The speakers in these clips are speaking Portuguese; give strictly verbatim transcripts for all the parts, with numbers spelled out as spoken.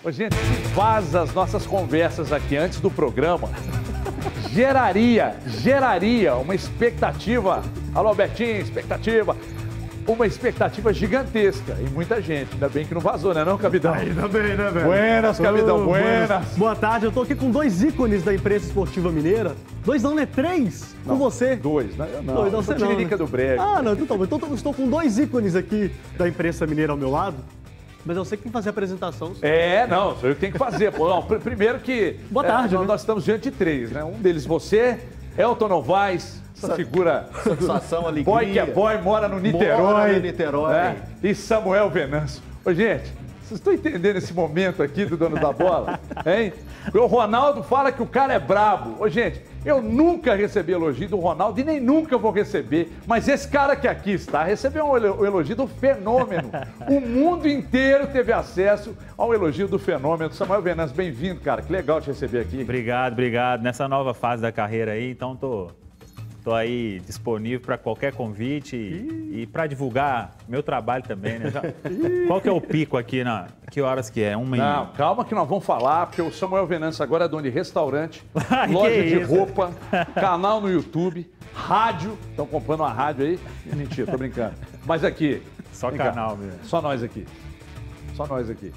Ô, gente, se vaza as nossas conversas aqui antes do programa, geraria, geraria uma expectativa. Alô, Betinho, expectativa. Uma expectativa gigantesca em muita gente. Ainda bem que não vazou, né não, Cabidão? Ainda bem, né, velho? Buenas, Cabidão, Oh, buenas. Boa tarde, eu tô aqui com dois ícones da imprensa esportiva mineira. Dois não, né? Três com você. Dois, né? Eu não. Dois, não, eu sou você não, tiririca né? do brega. Ah, não, então, então eu estou com dois ícones aqui da imprensa mineira ao meu lado. Mas eu sei que tem que fazer a apresentação. É, não, sou eu que tenho que fazer. Pô, não, pr- primeiro que... Boa tarde, é, né? Nós estamos diante de três, né? Um deles você, Elton Novaes, essa figura... Satisfação, alegria. Boy que é boy, mora no Niterói. Mora no Niterói. Né? E Samuel Venâncio. Ô, gente, vocês estão entendendo esse momento aqui do dono da bola? Hein? O Ronaldo fala que o cara é brabo. Ô, gente, eu nunca recebi elogio do Ronaldo e nem nunca vou receber. Mas esse cara que aqui está recebeu um elo- o elogio do fenômeno. O mundo inteiro teve acesso ao elogio do fenômeno. Samuel Venâncio, bem-vindo, cara. Que legal te receber aqui. Obrigado, obrigado. Nessa nova fase da carreira aí, então tô, tô aí disponível para qualquer convite e, e para divulgar meu trabalho também, né? Já- Qual que é o pico aqui na que horas que é? Uma e... Não, calma que nós vamos falar, porque o Samuel Venâncio agora é dono de restaurante, Ai, que loja de isso? roupa, canal no YouTube, rádio. Estão comprando uma rádio aí? Mentira, tô brincando. Mas aqui. Só vem cá, canal mesmo. Só nós aqui. Só nós aqui.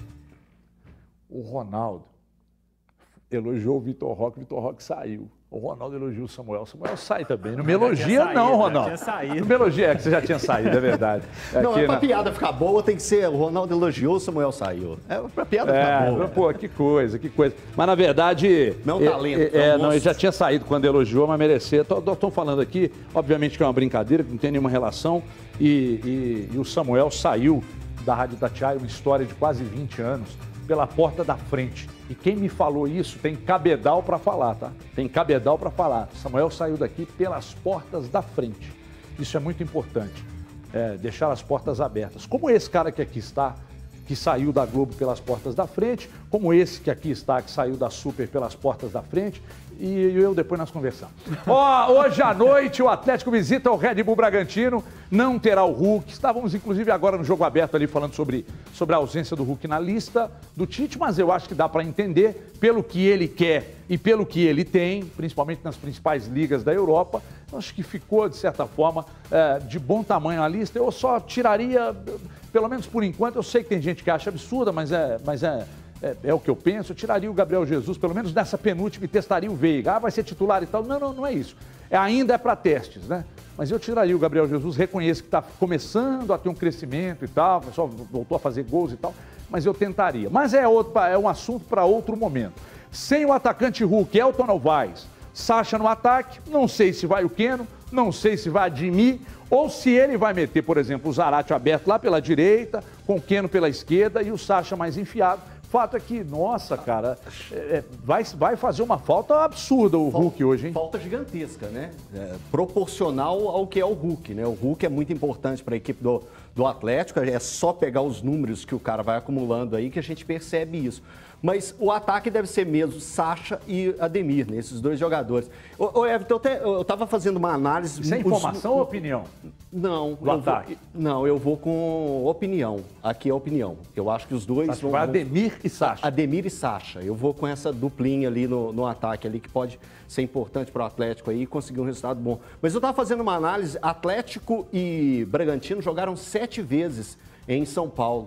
O Ronaldo elogiou o Vitor Roque, o Vitor Roque saiu. O Ronaldo elogiou o Samuel, o Samuel sai também. Não me Já tinha elogia saído, não, já Ronaldo. tinha saído. Não me elogia, é que você já tinha saído, é verdade. Não, Aqui é pra na- piada ficar boa, tem que ser o Ronaldo elogiou, o Samuel saiu. É pra piada ficar É, boa. pô, que coisa, que coisa. Mas na verdade. Não é um talento, É, é é, um não, ele já monstro. tinha saído quando elogiou, mas merecia. Estou falando aqui, obviamente que é uma brincadeira, que não tem nenhuma relação. E, e- e o Samuel saiu da Rádio Itatiaia, uma história de quase vinte anos, pela porta da frente. E quem me falou isso tem cabedal para falar, tá? Tem cabedal para falar. Samuel saiu daqui pelas portas da frente. Isso é muito importante. É, deixar as portas abertas. Como esse cara que aqui está, que saiu da Globo pelas portas da frente, como esse que aqui está, que saiu da Super pelas portas da frente, e eu depois nós conversamos. Ó, hoje à noite o Atlético visita o Red Bull Bragantino, não terá o Hulk. Estávamos inclusive agora no jogo aberto ali falando sobre, sobre a ausência do Hulk na lista do Tite, mas eu acho que dá para entender pelo que ele quer e pelo que ele tem, principalmente nas principais ligas da Europa. Acho que ficou, de certa forma, é, de bom tamanho a lista. Eu só tiraria, pelo menos por enquanto, eu sei que tem gente que acha absurda, mas é, mas é, é, é o que eu penso. Eu tiraria o Gabriel Jesus, pelo menos nessa penúltima, e testaria o Veiga. Ah, vai ser titular e tal. Não, não, não é isso. É, ainda é para testes, né? Mas eu tiraria o Gabriel Jesus, reconheço que está começando a ter um crescimento e tal, o pessoal voltou a fazer gols e tal, mas eu tentaria. Mas é, outro, é um assunto para outro momento. Sem o atacante Hulk, Elton Novaes, Sacha no ataque, não sei se vai o Keno, não sei se vai Ademir, ou se ele vai meter, por exemplo, o Zarate aberto lá pela direita, com o Keno pela esquerda e o Sacha mais enfiado. Fato é que, nossa, cara, é, é, vai, vai fazer uma falta absurda o Hulk hoje, hein? Falta gigantesca, né? É, proporcional ao que é o Hulk, né? O Hulk é muito importante para a equipe do, do Atlético, é só pegar os números que o cara vai acumulando aí que a gente percebe isso. Mas o ataque deve ser mesmo Sacha e Ademir, né? Esses dois jogadores. Ô, ô Everton, eu, até, eu tava fazendo uma análise... Isso é os- informação ou opinião? Não. Do eu ataque? Vou, não, eu vou com opinião. Aqui é opinião. Eu acho que os dois Acho que vão... vai vão- Ademir e Sacha. Ademir e Sacha. Eu vou com essa duplinha ali no, no ataque ali, que pode ser importante para o Atlético aí e conseguir um resultado bom. Mas eu estava fazendo uma análise, Atlético e Bragantino jogaram sete vezes em São Paulo.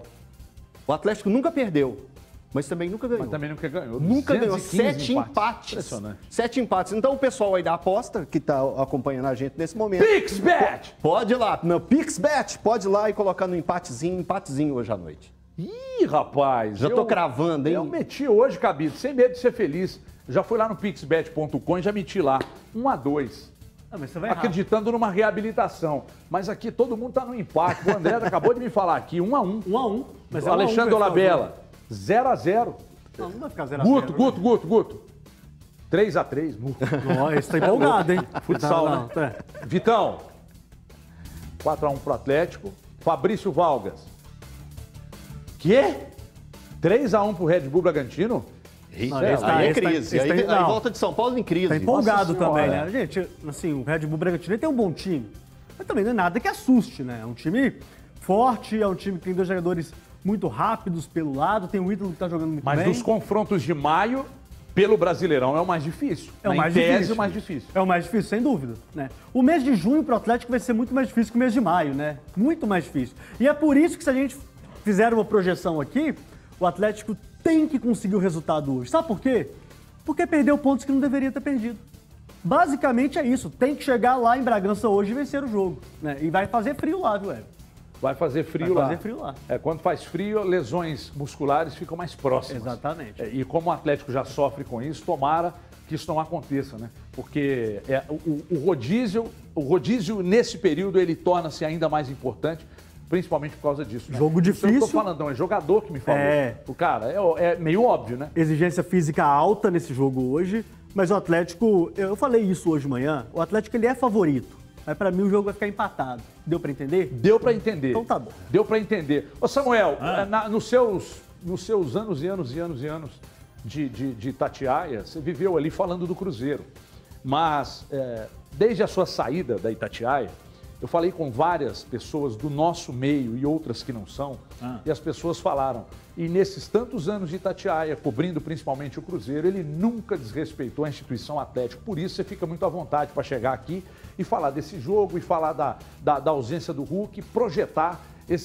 O Atlético nunca perdeu, mas também nunca ganhou. Mas também nunca ganhou. Nunca ganhou. duzentos e quinze Sete empates. Impressionante. Sete empates. Então o pessoal aí da aposta, que está acompanhando a gente nesse momento... PixBet! Pode ir lá, meu PixBet, pode ir lá e colocar no empatezinho, empatezinho hoje à noite. Ih, rapaz. Já tô cravando, hein? Eu meti hoje, Cabido, sem medo de ser feliz. Já fui lá no pixbet ponto com e já meti lá. Um a dois. Ah, mas você vai errar. Acreditando numa reabilitação. Mas aqui todo mundo tá no empate. O André acabou de me falar aqui. Um a um. Um a um. Mas O é um a um, Alexandre pessoal. Olabella. Zero a zero. Não, não vai ficar zero a Guto, zero, Guto, Guto, Guto. três a três. Ó, esse tá empolgado, hein? Futsal, Não, né? não, é. Vitão. quatro a um pro Atlético. Fabrício Valgas. Quê? três a um pro Red Bull Bragantino? Não, É, esse tá- aí é esse tá- crise. esse aí, tá- aí não. volta de São Paulo em crise. Tá empolgado Nossa também, Senhora. né? Gente, assim, o Red Bull Bragantino ele tem um bom time, mas também não é nada que assuste, né? É um time forte, é um time que tem dois jogadores muito rápidos pelo lado, tem o Ítalo que está jogando muito Mas bem. dos confrontos de maio, pelo Brasileirão, é o mais difícil. É o Na mais em tese, difícil. o mais difícil. É o mais difícil, sem dúvida. Né? O mês de junho para o Atlético vai ser muito mais difícil que o mês de maio, né? Muito mais difícil. E é por isso que se a gente fizer uma projeção aqui, o Atlético tem que conseguir o resultado hoje. Sabe por quê? Porque perdeu pontos que não deveria ter perdido. Basicamente é isso. Tem que chegar lá em Bragança hoje e vencer o jogo. Né? E vai fazer frio lá, viu, Everton? Vai fazer frio Vai lá. fazer frio lá. É, quando faz frio, lesões musculares ficam mais próximas. Exatamente. É, e como o Atlético já sofre com isso, tomara que isso não aconteça, né? Porque é, o, o rodízio, o rodízio nesse período ele torna-se ainda mais importante, principalmente por causa disso. Né? Jogo Isso eu difícil. tô falando, não, é jogador que me falou. É. O cara, é, é meio óbvio, né? Exigência física alta nesse jogo hoje, mas o Atlético, eu falei isso hoje de manhã, o Atlético ele é favorito, mas para mim o jogo vai ficar empatado. Deu para entender? Deu para entender. Então tá bom. Deu para entender. Ô Samuel, Ah. na, nos, seus, nos seus anos e anos e anos e anos de, de, de Itatiaia, você viveu ali falando do Cruzeiro. Mas é, desde a sua saída da Itatiaia, eu falei com várias pessoas do nosso meio e outras que não são, Ah. e as pessoas falaram. E nesses tantos anos de Itatiaia, cobrindo principalmente o Cruzeiro, ele nunca desrespeitou a instituição Atlético. Por isso você fica muito à vontade para chegar aqui e falar desse jogo e falar da, da, da ausência do Hulk, projetar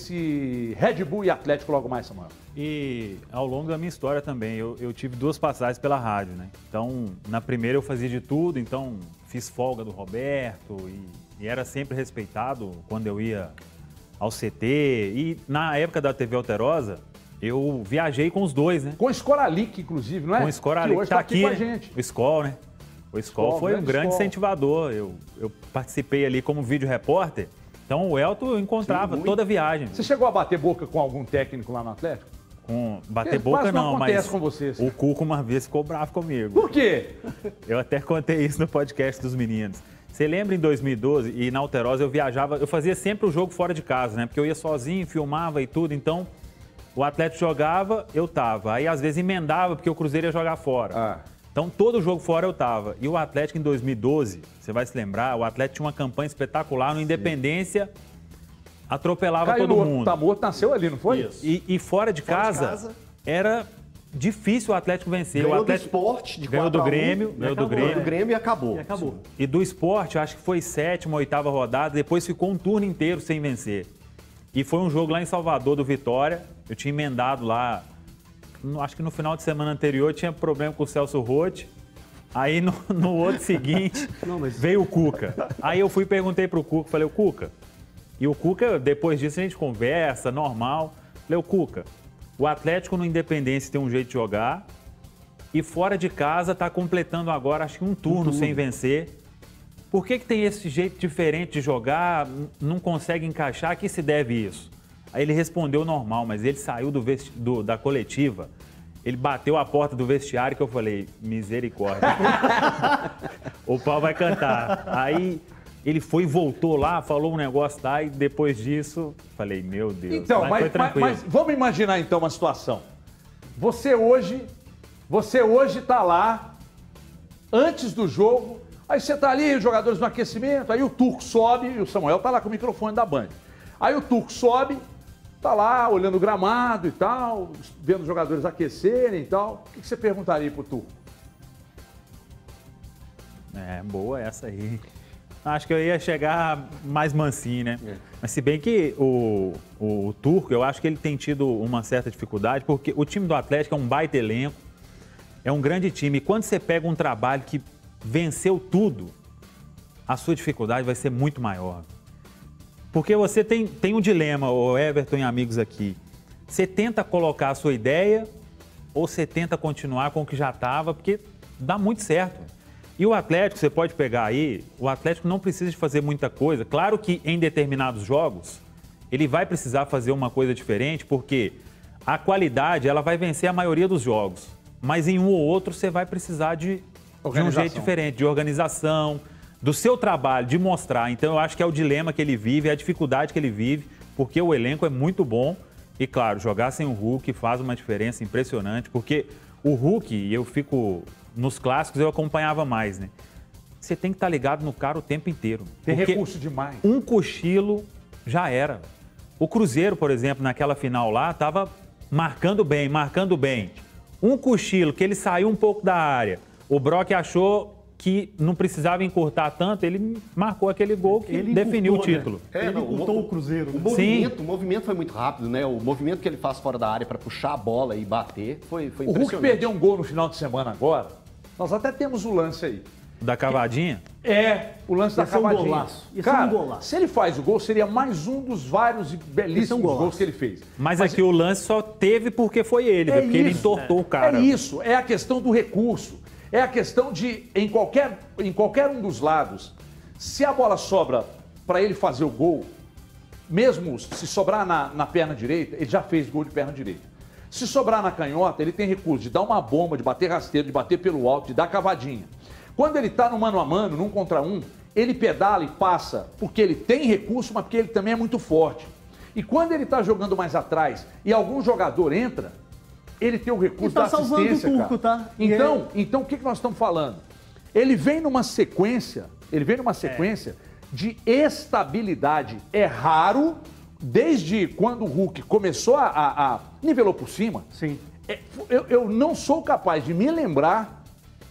esse Red Bull e Atlético logo mais, Samuel. E ao longo da minha história também, eu, eu tive duas passagens pela rádio, né? Então, na primeira eu fazia de tudo, então fiz folga do Roberto e, e era sempre respeitado quando eu ia ao C T. E na época da T V Alterosa, eu viajei com os dois, né? Com o Scoralic, inclusive, não é? Com o Scoralic, que hoje tá tá aqui, aqui, com a né? gente. O Skol, né? O Skol Skol, foi um grande grande Skol. incentivador. Eu, eu participei ali como vídeo repórter. Então o Elton eu encontrava Sim, toda a viagem. Você chegou a bater boca com algum técnico lá no Atlético? Com bater Porque boca quase não não, acontece mas com você, assim. o Cuco uma vez ficou bravo comigo. Por quê? Eu até contei isso no podcast dos meninos. Você lembra em dois mil e doze, e na Alterosa eu viajava, eu fazia sempre o jogo fora de casa, né? Porque eu ia sozinho, filmava e tudo, então o Atlético jogava, eu tava. Aí às vezes emendava, porque o Cruzeiro ia jogar fora. Ah. Então todo jogo fora eu tava. E o Atlético em dois mil e doze, você vai se lembrar, o Atlético tinha uma campanha espetacular no Independência, atropelava Caiu todo no mundo. Tá morto, nasceu ali, não foi? Isso. E, e fora de Fora de casa, casa. era difícil o Atlético vencer. Ganhou o Atlético do Sport de ganhou quatro do a um, Grêmio, e ganhou do acabou. Grêmio. do Grêmio e acabou. E acabou. E do Sport, acho que foi sétima, oitava rodada, depois ficou um turno inteiro sem vencer. E foi um jogo lá em Salvador do Vitória, eu tinha emendado lá, no- acho que no final de semana anterior eu tinha problema com o Celso Roth. Aí no, no outro seguinte Não, mas- veio o Cuca. Aí eu fui e perguntei pro Cuca, falei, o Cuca, e o Cuca, depois disso a gente conversa, normal. Falei, o Cuca, o Atlético no Independência tem um jeito de jogar e fora de casa tá completando agora, acho que um turno sem vencer. Por que que tem esse jeito diferente de jogar, n- não consegue encaixar, a que se deve isso? Aí ele respondeu normal, mas ele saiu do vesti- do- da coletiva, ele bateu a porta do vestiário que eu falei, misericórdia, o pau vai cantar. Aí ele foi e voltou lá, falou um negócio lá e depois disso, falei, meu Deus, Então, mas, mas, foi mas, tranquilo. mas vamos imaginar então uma situação. Você hoje, você hoje tá lá, antes do jogo, aí você tá ali, os jogadores no aquecimento, aí o Turco sobe, e o Samuel tá lá com o microfone da Band. Aí o Turco sobe, tá lá olhando o gramado e tal, vendo os jogadores aquecerem e tal. O que que você perguntaria pro Turco? É, boa essa aí. Acho que eu ia chegar mais mansinho, né? É. Mas se bem que o, o, o Turco, eu acho que ele tem tido uma certa dificuldade, porque o time do Atlético é um baita elenco, é um grande time. E quando você pega um trabalho que venceu tudo, a sua dificuldade vai ser muito maior. Porque você tem, tem um dilema, o Everton e amigos aqui. Você tenta colocar a sua ideia ou você tenta continuar com o que já estava, porque dá muito certo. E o Atlético, você pode pegar aí, o Atlético não precisa de fazer muita coisa. Claro que em determinados jogos, ele vai precisar fazer uma coisa diferente, porque a qualidade, ela vai vencer a maioria dos jogos. Mas em um ou outro, você vai precisar de, de um Organização. jeito diferente, de organização, do seu trabalho, de mostrar. Então, eu acho que é o dilema que ele vive, é a dificuldade que ele vive, porque o elenco é muito bom. E, claro, jogar sem o Hulk faz uma diferença impressionante, porque o Hulk, e eu fico... Nos clássicos eu acompanhava mais, né? Você tem que estar ligado no cara o tempo inteiro. Tem porque recurso demais. um cochilo já era. O Cruzeiro, por exemplo, naquela final lá, estava marcando bem, marcando bem. Um cochilo que ele saiu um pouco da área. O Brock achou que não precisava encurtar tanto, ele marcou aquele gol que Ele definiu encurtou, o título. né? Ele encurtou o Cruzeiro. O né? movimento, o movimento foi muito rápido, né? O movimento que ele faz fora da área para puxar a bola e bater foi, foi O impressionante. Hulk perdeu um gol no final de semana agora. Nós até temos o lance aí. Da cavadinha? É, o lance da Ia ser um cavadinha. golaço. Ia ser Cara, um golaço. se ele faz o gol, seria mais um dos vários e belíssimos golaço. gols que ele fez. Mas, aqui o lance só teve porque foi ele, porque ele entortou o cara. É isso, é a questão do recurso. É a questão de, em qualquer, em qualquer um dos lados, se a bola sobra para ele fazer o gol, mesmo se sobrar na, na perna direita, ele já fez gol de perna direita. Se sobrar na canhota, ele tem recurso de dar uma bomba, de bater rasteiro, de bater pelo alto, de dar cavadinha. Quando ele está no mano a mano, num contra um, ele pedala e passa porque ele tem recurso, mas porque ele também é muito forte. E quando ele está jogando mais atrás e algum jogador entra, ele tem o recurso tá da assistência, salvando o Turco, cara. tá? Então, então, o que que nós estamos falando? Ele vem numa sequência, ele vem numa sequência é. de estabilidade. É raro, desde quando o Hulk começou a, a, a nivelou por cima. Sim. É, eu, eu não sou capaz de me lembrar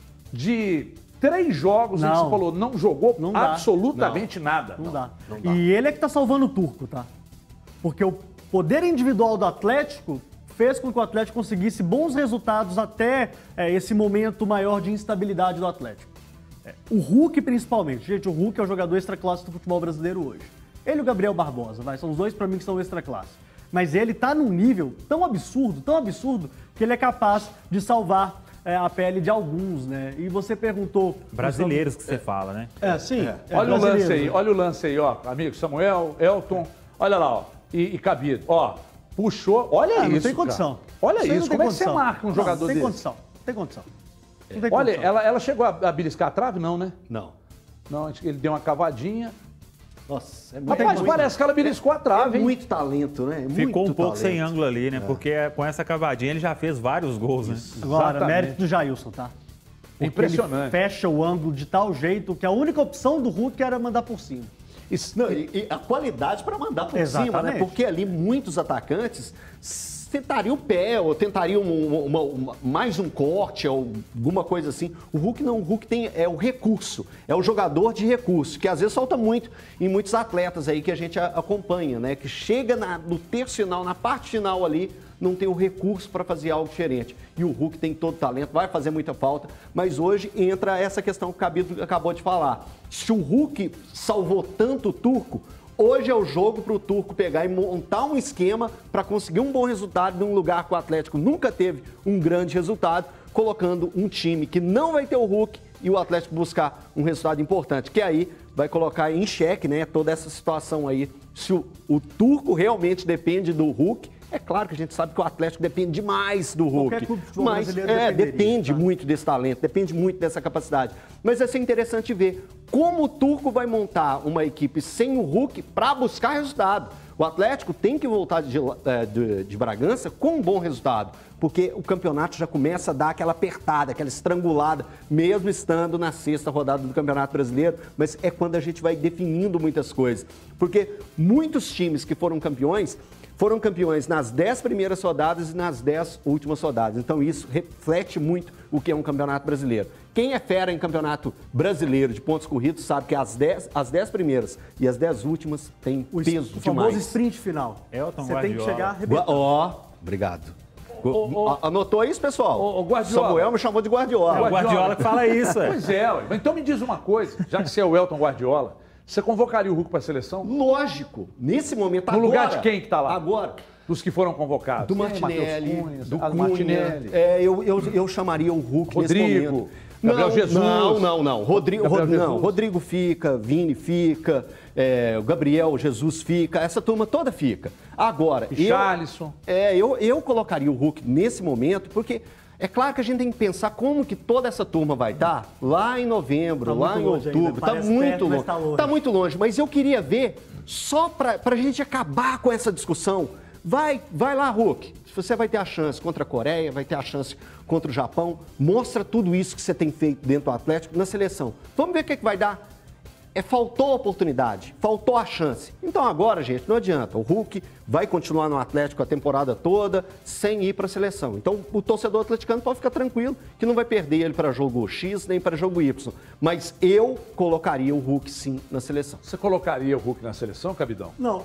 de três jogos em que Não. você falou não jogou Não dá. absolutamente nada. Não, dá. não dá. E ele é que tá salvando o Turco, tá? Porque o poder individual do Atlético fez com que o Atlético conseguisse bons resultados até é, esse momento maior de instabilidade do Atlético. É, o Hulk, principalmente. Gente, o Hulk é o jogador extra-classe do futebol brasileiro hoje. Ele e o Gabriel Barbosa, vai, são os dois pra mim que são extra-classe. Mas ele tá num nível tão absurdo, tão absurdo, que ele é capaz de salvar é, a pele de alguns, né? E você perguntou... Brasileiros que você fala, né? É, sim. É. é Olha o lance brasileiro. aí, olha o lance aí, ó, amigo Samuel, Elton, olha lá, ó, e, e Cabido, ó, puxou, olha Ah, isso, não tem condição. cara. Olha aí isso, não tem como é que você condição. marca um jogador não, desse? Tem condição, tem condição. Não tem Olha, condição. ela, ela chegou a, a beliscar a trave? Não, né? Não. Não, acho que ele deu uma cavadinha. Nossa, é muito, Rapaz, muito- parece que ela beliscou a trave, é hein? muito talento, né? É Ficou um muito pouco sem talento. ângulo ali, né? Porque com essa cavadinha ele já fez vários gols, né? Agora, Exatamente. mérito do Jailson, tá? Porque Impressionante. Ele fecha o ângulo de tal jeito que a única opção do Hulk era mandar por cima. Isso, não, e, e a qualidade para mandar por cima, né? Exatamente. Porque ali muitos atacantes tentariam o pé, ou tentariam uma- uma- uma- mais um corte, ou alguma coisa assim. O Hulk não, o Hulk tem é o recurso, é o jogador de recurso, que às vezes falta muito em muitos atletas aí que a gente a- acompanha, né? Que chega na- no terço final, na parte final ali, não tem o recurso para fazer algo diferente. E o Hulk tem todo o talento, vai fazer muita falta, mas hoje entra essa questão que o Cabito acabou de falar. Se o Hulk salvou tanto o Turco, hoje é o jogo para o Turco pegar e montar um esquema para conseguir um bom resultado num lugar que o Atlético nunca teve um grande resultado, colocando um time que não vai ter o Hulk e o Atlético buscar um resultado importante, que aí vai colocar em xeque, né, toda essa situação aí. Se o, o Turco realmente depende do Hulk, é claro que a gente sabe que o Atlético depende demais do Hulk. Qualquer clube de futebol Mas brasileiro é, dependeria, depende tá? muito desse talento, depende muito dessa capacidade. Mas vai ser interessante ver como o Turco vai montar uma equipe sem o Hulk para buscar resultado. O Atlético tem que voltar de, eh, de, de Bragança com um bom resultado, porque o campeonato já começa a dar aquela apertada, aquela estrangulada, mesmo estando na sexta rodada do Campeonato Brasileiro, mas é quando a gente vai definindo muitas coisas. Porque muitos times que foram campeões foram campeões nas dez primeiras rodadas e nas dez últimas rodadas. Então isso reflete muito o que é um campeonato brasileiro. Quem é fera em campeonato brasileiro de pontos corridos sabe que as dez, as dez primeiras e as dez últimas têm O, peso o famoso demais. sprint final. Elton Você tem que Guardiola. chegar arrebentando. Ó, obrigado. Ô, ô, A- Anotou isso, pessoal? ô, ô, Guardiola. Samuel me chamou de Guardiola. É o Guardiola que fala isso, é. Pois é, ué. Mas então me diz uma coisa, já que você é o Elton Guardiola, você convocaria o Hulk para a seleção? Lógico, nesse momento No agora. lugar de quem que tá lá? Agora. Dos que foram convocados? Do Quem? Martinelli, Matheus Cunha, do ah, Cunha. Martinelli. É, eu, eu, eu chamaria o Hulk nesse Rodrigo, momento. Gabriel não, Jesus. Não, não, não. Rodrigo, Gabriel Rod- não. Jesus. Rodrigo fica, Vini fica, é, o Gabriel Jesus fica, essa turma toda fica. Agora, eu, Richarlison. é, eu, eu colocaria o Hulk nesse momento, porque é claro que a gente tem que pensar como que toda essa turma vai estar lá em novembro, Tá lá muito em longe ainda, outubro. Tá parece muito perto, mas longe. tá longe. Tá muito longe, mas eu queria ver só para a gente acabar com essa discussão. Vai, vai lá, Hulk. Você vai ter a chance contra a Coreia, vai ter a chance contra o Japão. Mostra tudo isso que você tem feito dentro do Atlético na seleção. Vamos ver o que, que vai dar. É, faltou a oportunidade, faltou a chance. Então agora, gente, não adianta. O Hulk vai continuar no Atlético a temporada toda sem ir para a seleção. Então o torcedor atleticano pode ficar tranquilo que não vai perder ele para jogo X nem para jogo Y. Mas eu colocaria o Hulk sim na seleção. Você colocaria o Hulk na seleção, Cabidão? Não.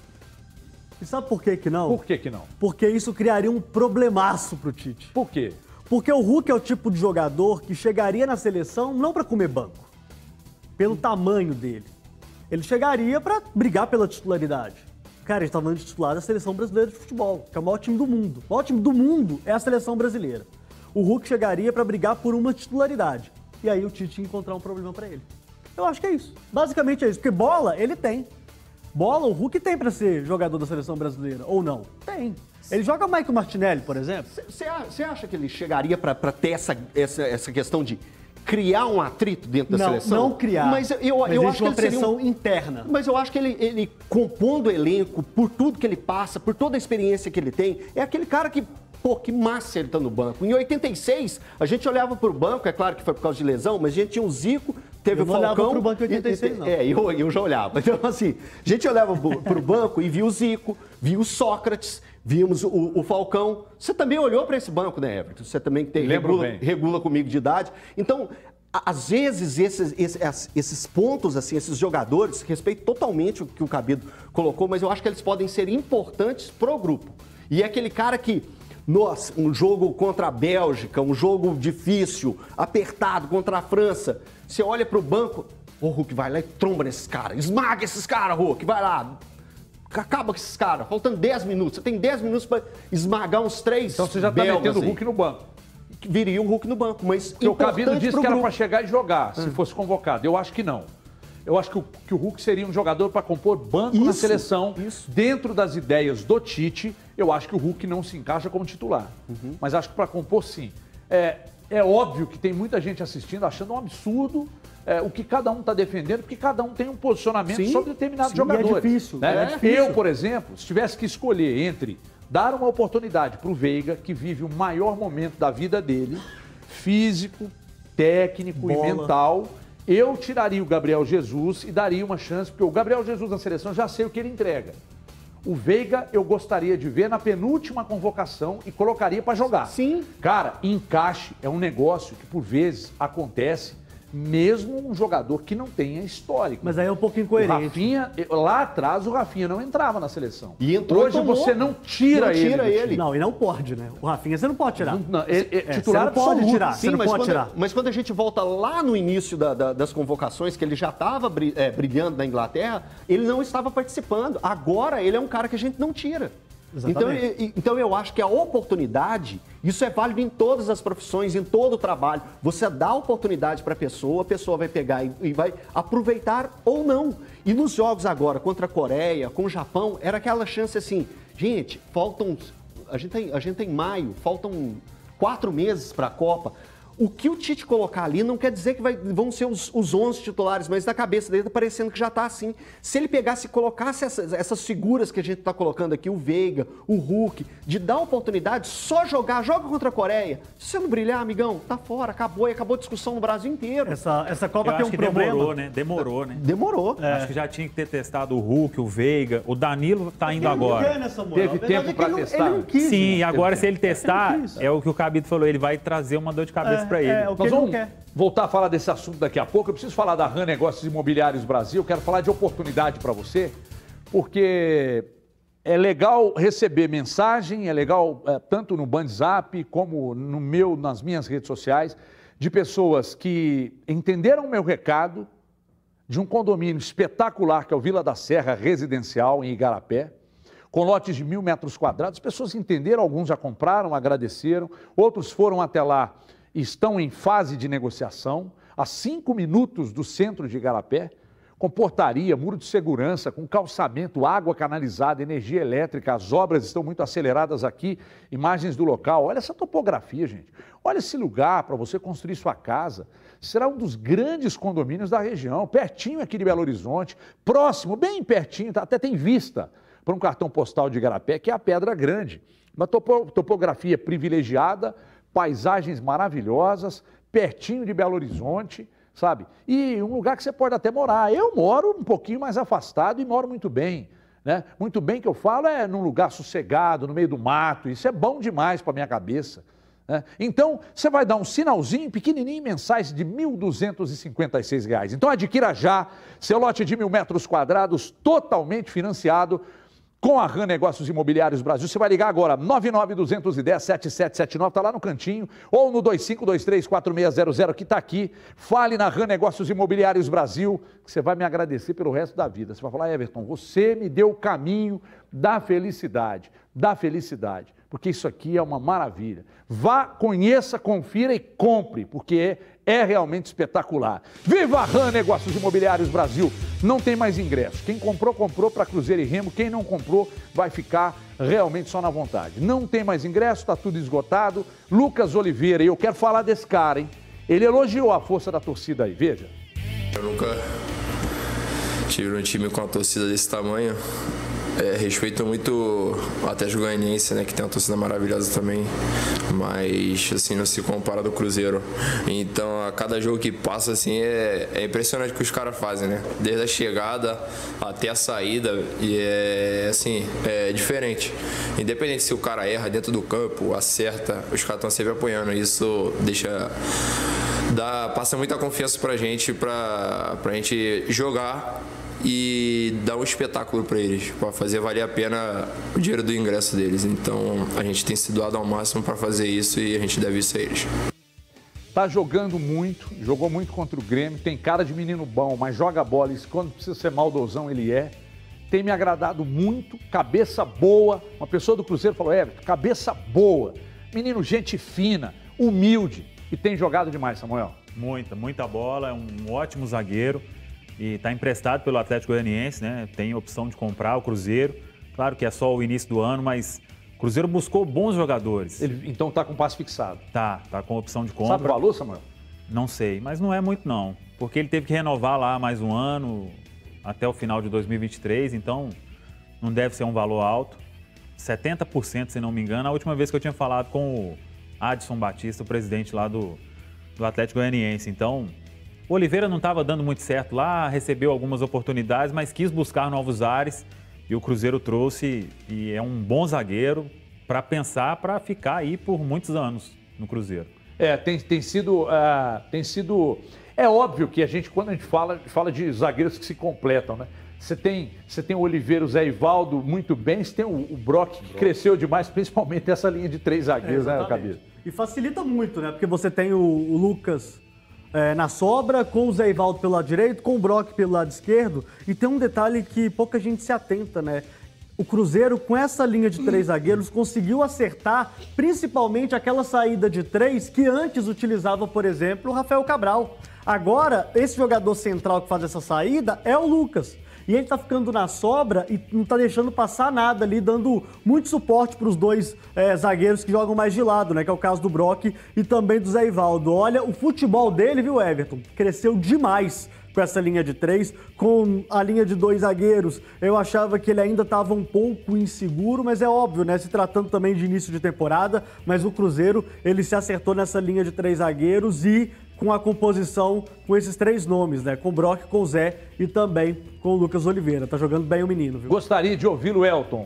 E sabe por que que não? Por que que não? Porque isso criaria um problemaço pro Tite. Por quê? Porque o Hulk é o tipo de jogador que chegaria na seleção não para comer banco, pelo tamanho dele. Ele chegaria para brigar pela titularidade. Cara, a gente tá falando de titular da Seleção Brasileira de Futebol, que é o maior time do mundo. O maior time do mundo é a Seleção Brasileira. O Hulk chegaria para brigar por uma titularidade. E aí o Tite ia encontrar um problema para ele. Eu acho que é isso. Basicamente é isso. Porque bola, ele tem. Bola, o Hulk tem para ser jogador da Seleção Brasileira, ou não? Tem. Ele joga Michael Martinelli, por exemplo. Você acha que ele chegaria para ter essa, essa, essa questão de criar um atrito dentro da não, seleção? Não criar. Mas eu, mas eu acho que uma ele seria pressão um... interna. Mas eu acho que ele, ele, compondo o elenco, por tudo que ele passa, por toda a experiência que ele tem, é aquele cara que, pô, que massa ele tá no banco. Em oitenta e seis, a gente olhava pro banco, é claro que foi por causa de lesão, mas a gente tinha o Zico, teve eu o Falcão... Eu não olhava pro banco em oitenta e seis, não. É, eu, eu já olhava. Então, assim, a gente olhava pro banco e via o Zico, via o Sócrates, vimos o, o Falcão. Você também olhou para esse banco, né, Everton? Você também tem, regula, regula comigo de idade. Então, às vezes, esses, esses, esses pontos, assim, esses jogadores, respeito totalmente o que o Cabido colocou, mas eu acho que eles podem ser importantes pro grupo. E é aquele cara que, nossa, um jogo contra a Bélgica, um jogo difícil, apertado contra a França, você olha pro banco, o Hulk vai lá e tromba nesses caras, esmaga esses caras, Hulk, vai lá, acaba com esses caras, faltando dez minutos, você tem dez minutos para esmagar uns três. Então você já tá metendo o Hulk no banco. Viria o Hulk no banco, mas porque o Cabido disse que era para chegar e jogar, se hum. fosse convocado. Eu acho que não. Eu acho que o, que o Hulk seria um jogador para compor banco isso, na seleção. Isso. Dentro das ideias do Tite, eu acho que o Hulk não se encaixa como titular. Uhum. Mas acho que para compor, sim. É, é óbvio que tem muita gente assistindo achando um absurdo é, o que cada um está defendendo, porque cada um tem um posicionamento sim, sobre determinados sim, jogadores. É difícil, né? é difícil. Eu, por exemplo, se tivesse que escolher entre dar uma oportunidade para o Veiga, que vive o maior momento da vida dele, físico, técnico Bola. e mental, eu tiraria o Gabriel Jesus e daria uma chance, porque o Gabriel Jesus na seleção já sei o que ele entrega. O Veiga eu gostaria de ver na penúltima convocação e colocaria para jogar. Sim. Cara, encaixe é um negócio que por vezes acontece mesmo um jogador que não tenha histórico. Mas aí é um pouco incoerente. O Rafinha, lá atrás o Rafinha não entrava na seleção. E entrou, Hoje você não tira, não tira ele, ele. Não, e não pode, né? O Rafinha você não pode tirar. Não, não, ele, é, titular você não pode tirar. Sim, você não mas, pode quando, tirar. mas quando a gente volta lá no início da, da, das convocações, que ele já estava é, brilhando na Inglaterra, ele não estava participando. Agora ele é um cara que a gente não tira. Então, e, então eu acho que a oportunidade, isso é válido em todas as profissões, em todo o trabalho. Você dá a oportunidade para a pessoa, a pessoa vai pegar e, e vai aproveitar ou não. E nos jogos agora, contra a Coreia, com o Japão, era aquela chance assim, gente, faltam, a gente tem, a gente tem maio, faltam quatro meses para a Copa. O que o Tite colocar ali não quer dizer que vai, vão ser os, os onze titulares, mas na cabeça dele tá parecendo que já tá assim. Se ele pegasse e colocasse essas, essas figuras que a gente tá colocando aqui, o Veiga, o Hulk, de dar oportunidade, só jogar, joga contra a Coreia. Se você não brilhar, amigão, tá fora, acabou e acabou a discussão no Brasil inteiro. Essa, essa Copa Eu tem acho um que problema. Demorou, né? Demorou, né? Demorou. É. Acho que já tinha que ter testado o Hulk, o Veiga, o Danilo tá indo ele agora. Não quer nessa moral. Teve tempo para testar. Ele não quis, Sim, né? agora se ele testar, ele é o que o Cabito falou, ele vai trazer uma dor de cabeça É, para ele. é, o que Nós ele não vamos quer. voltar a falar desse assunto daqui a pouco. Eu preciso falar da RAM Negócios Imobiliários Brasil. Eu quero falar de oportunidade para você, porque é legal receber mensagem, é legal é, tanto no WhatsApp como no meu, nas minhas redes sociais, de pessoas que entenderam o meu recado de um condomínio espetacular que é o Vila da Serra Residencial em Igarapé, com lotes de mil metros quadrados. As pessoas entenderam, alguns já compraram, agradeceram, outros foram até lá e estão em fase de negociação, a cinco minutos do centro de Igarapé, com portaria, muro de segurança, com calçamento, água canalizada, energia elétrica. As obras estão muito aceleradas aqui, imagens do local. Olha essa topografia, gente. Olha esse lugar para você construir sua casa. Será um dos grandes condomínios da região, pertinho aqui de Belo Horizonte, próximo, bem pertinho, até tem vista para um cartão postal de Igarapé, que é a Pedra Grande. Uma topo, topografia privilegiada, paisagens maravilhosas, pertinho de Belo Horizonte, sabe? E um lugar que você pode até morar. Eu moro um pouquinho mais afastado e moro muito bem, né? Muito bem que eu falo é num lugar sossegado, no meio do mato, isso é bom demais para minha cabeça. Né? Então, você vai dar um sinalzinho pequenininho mensais de mil duzentos e cinquenta e seis reais. Então, adquira já seu lote de mil metros quadrados totalmente financiado com a RAM Negócios Imobiliários Brasil. Você vai ligar agora, nove nove um dois zero sete sete sete nove, está lá no cantinho, ou no dois cinco dois três quatro seis zero zero, que está aqui. Fale na RAM Negócios Imobiliários Brasil, que você vai me agradecer pelo resto da vida. Você vai falar, Everton, você me deu o caminho da felicidade, da felicidade, porque isso aqui é uma maravilha. Vá, conheça, confira e compre, porque é, é realmente espetacular. Viva a RAM Negócios Imobiliários Brasil! Não tem mais ingresso. Quem comprou, comprou para Cruzeiro e Remo. Quem não comprou, vai ficar realmente só na vontade. Não tem mais ingresso, está tudo esgotado. Lucas Oliveira, e eu quero falar desse cara, hein? Ele elogiou a força da torcida aí, veja. Eu nunca tive um time com uma torcida desse tamanho. É, respeito muito o Atlético Goianiense, né, que tem uma torcida maravilhosa também, mas assim, não se compara do Cruzeiro. Então, a cada jogo que passa, assim, é, é impressionante o que os caras fazem, né? Desde a chegada até a saída, e é assim, é diferente. Independente se o cara erra dentro do campo, acerta, os caras estão sempre apoiando. Isso deixa, dá, passa muita confiança pra gente, pra, pra gente jogar e dar um espetáculo para eles, para fazer valer a pena o dinheiro do ingresso deles. Então, a gente tem se doado ao máximo para fazer isso e a gente deve isso a eles. Tá jogando muito, jogou muito contra o Grêmio, tem cara de menino bom, mas joga bola, e quando precisa ser maldosão, ele é. Tem me agradado muito, cabeça boa. Uma pessoa do Cruzeiro falou, é, cabeça boa, menino gente fina, humilde, e tem jogado demais, Samuel. Muita, muita bola, é um ótimo zagueiro. E está emprestado pelo Atlético Goianiense, né? Tem opção de comprar o Cruzeiro. Claro que é só o início do ano, mas o Cruzeiro buscou bons jogadores. Ele, então está com passe fixado. Tá, tá com opção de compra. Sabe o valor, Samuel? Não sei, mas não é muito não. Porque ele teve que renovar lá mais um ano, até o final de dois mil e vinte e três, então não deve ser um valor alto. setenta por cento, se não me engano. A última vez que eu tinha falado com o Adson Batista, o presidente lá do, do Atlético Goianiense. Então, o Oliveira não estava dando muito certo lá, recebeu algumas oportunidades, mas quis buscar novos ares e o Cruzeiro trouxe, e é um bom zagueiro para pensar, para ficar aí por muitos anos no Cruzeiro. É, tem, tem sido, uh, tem sido, é óbvio que a gente, quando a gente fala, fala de zagueiros que se completam, né? Você tem, você tem o Oliveira, o Zé Ivaldo muito bem, você tem o, o Brock, que cresceu demais, principalmente essa linha de três zagueiros, é, né, Cabeça? E facilita muito, né? Porque você tem o, o Lucas É, na sobra, com o Zé Ivaldo pelo lado direito, com o Brock pelo lado esquerdo. E tem um detalhe que pouca gente se atenta, né? O Cruzeiro, com essa linha de três zagueiros, conseguiu acertar principalmente aquela saída de três que antes utilizava, por exemplo, o Rafael Cabral. Agora, esse jogador central que faz essa saída é o Lucas. E ele tá ficando na sobra e não tá deixando passar nada ali, dando muito suporte para os dois é, zagueiros que jogam mais de lado, né? Que é o caso do Brock e também do Zé Ivaldo. Olha, o futebol dele, viu, Everton? Cresceu demais com essa linha de três, com a linha de dois zagueiros. Eu achava que ele ainda estava um pouco inseguro, mas é óbvio, né? Se tratando também de início de temporada, mas o Cruzeiro, ele se acertou nessa linha de três zagueiros e com a composição com esses três nomes, né? Com o Brock, com o Zé e também com o Lucas Oliveira. Tá jogando bem o menino, viu? Gostaria de ouvi-lo, Elton.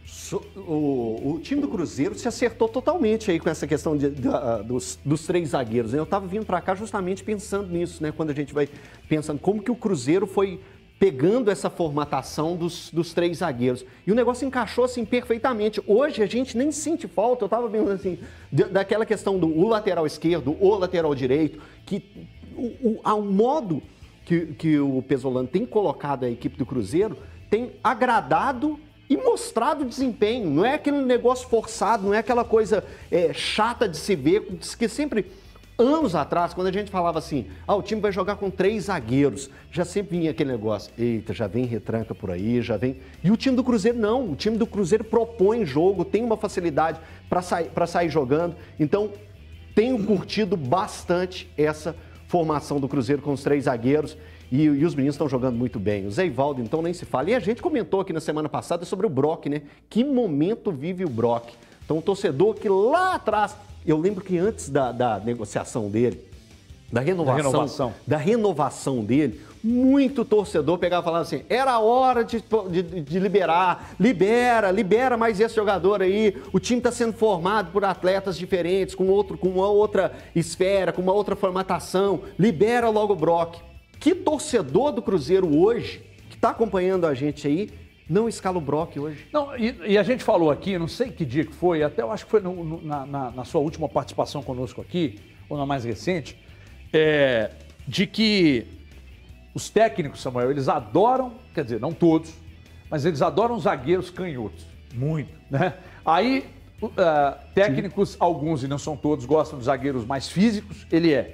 O, o time do Cruzeiro se acertou totalmente aí com essa questão de, de, uh, dos, dos três zagueiros. Eu estava vindo para cá justamente pensando nisso, né? Quando a gente vai pensando como que o Cruzeiro foi pegando essa formatação dos, dos três zagueiros. E o negócio encaixou assim perfeitamente. Hoje a gente nem sente falta, eu estava vendo assim, de, daquela questão do o lateral esquerdo, o lateral direito, que o, o, ao modo que, que o Pesolano tem colocado a equipe do Cruzeiro tem agradado e mostrado desempenho. Não é aquele negócio forçado, não é aquela coisa é, chata de se ver, que sempre... Anos atrás, quando a gente falava assim, ah, o time vai jogar com três zagueiros, já sempre vinha aquele negócio, eita, já vem retranca por aí, já vem... E o time do Cruzeiro não, o time do Cruzeiro propõe jogo, tem uma facilidade para sair, para sair jogando, então tenho curtido bastante essa formação do Cruzeiro com os três zagueiros e, e os meninos estão jogando muito bem. O Zé Ivaldo, então, nem se fala. E a gente comentou aqui na semana passada sobre o Brock, né? Que momento vive o Brock? Então, o torcedor que lá atrás... Eu lembro que antes da, da negociação dele, da renovação, da renovação, da renovação dele, muito torcedor pegava e falava assim, era hora de, de, de liberar, libera, libera mais esse jogador aí, o time está sendo formado por atletas diferentes, com, outro, com uma outra esfera, com uma outra formatação, libera logo o Brock. Que torcedor do Cruzeiro hoje, que está acompanhando a gente aí, não escala o Brock hoje? Não, e, e a gente falou aqui, não sei que dia que foi, até eu acho que foi no, no, na, na, na sua última participação conosco aqui, ou na mais recente, é, de que os técnicos, Samuel, eles adoram, quer dizer, não todos, mas eles adoram zagueiros canhotos. Muito. Né? Aí, uh, técnicos, Sim. alguns, e não são todos, gostam de zagueiros mais físicos, ele é.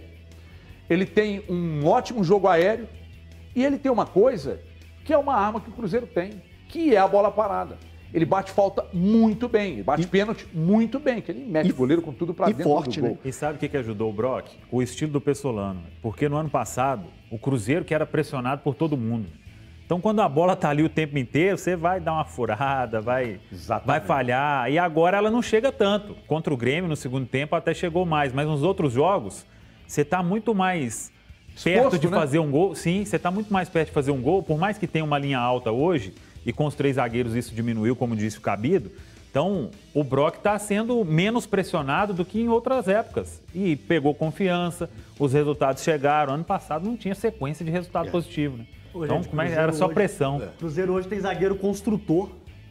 Ele tem um ótimo jogo aéreo e ele tem uma coisa que é uma arma que o Cruzeiro tem, que é a bola parada. Ele bate falta muito bem, ele bate e, pênalti muito bem, que ele mete e, o goleiro com tudo pra dentro forte, do gol. Né? E sabe o que, que ajudou o Brock? O estilo do Pessolano. Porque no ano passado, o Cruzeiro que era pressionado por todo mundo. Então, quando a bola tá ali o tempo inteiro, você vai dar uma furada, vai, vai falhar. E agora ela não chega tanto. Contra o Grêmio, no segundo tempo, até chegou mais. Mas nos outros jogos, você tá muito mais perto Exposto, de né? fazer um gol. Sim, você tá muito mais perto de fazer um gol. Por mais que tenha uma linha alta hoje, e com os três zagueiros isso diminuiu, como disse o Cabido. Então, o Brock está sendo menos pressionado do que em outras épocas. E pegou confiança, os resultados chegaram. Ano passado não tinha sequência de resultado é. positivo, né? Ô, então, gente, como é, era só hoje, pressão. O Cruzeiro hoje tem zagueiro construtor.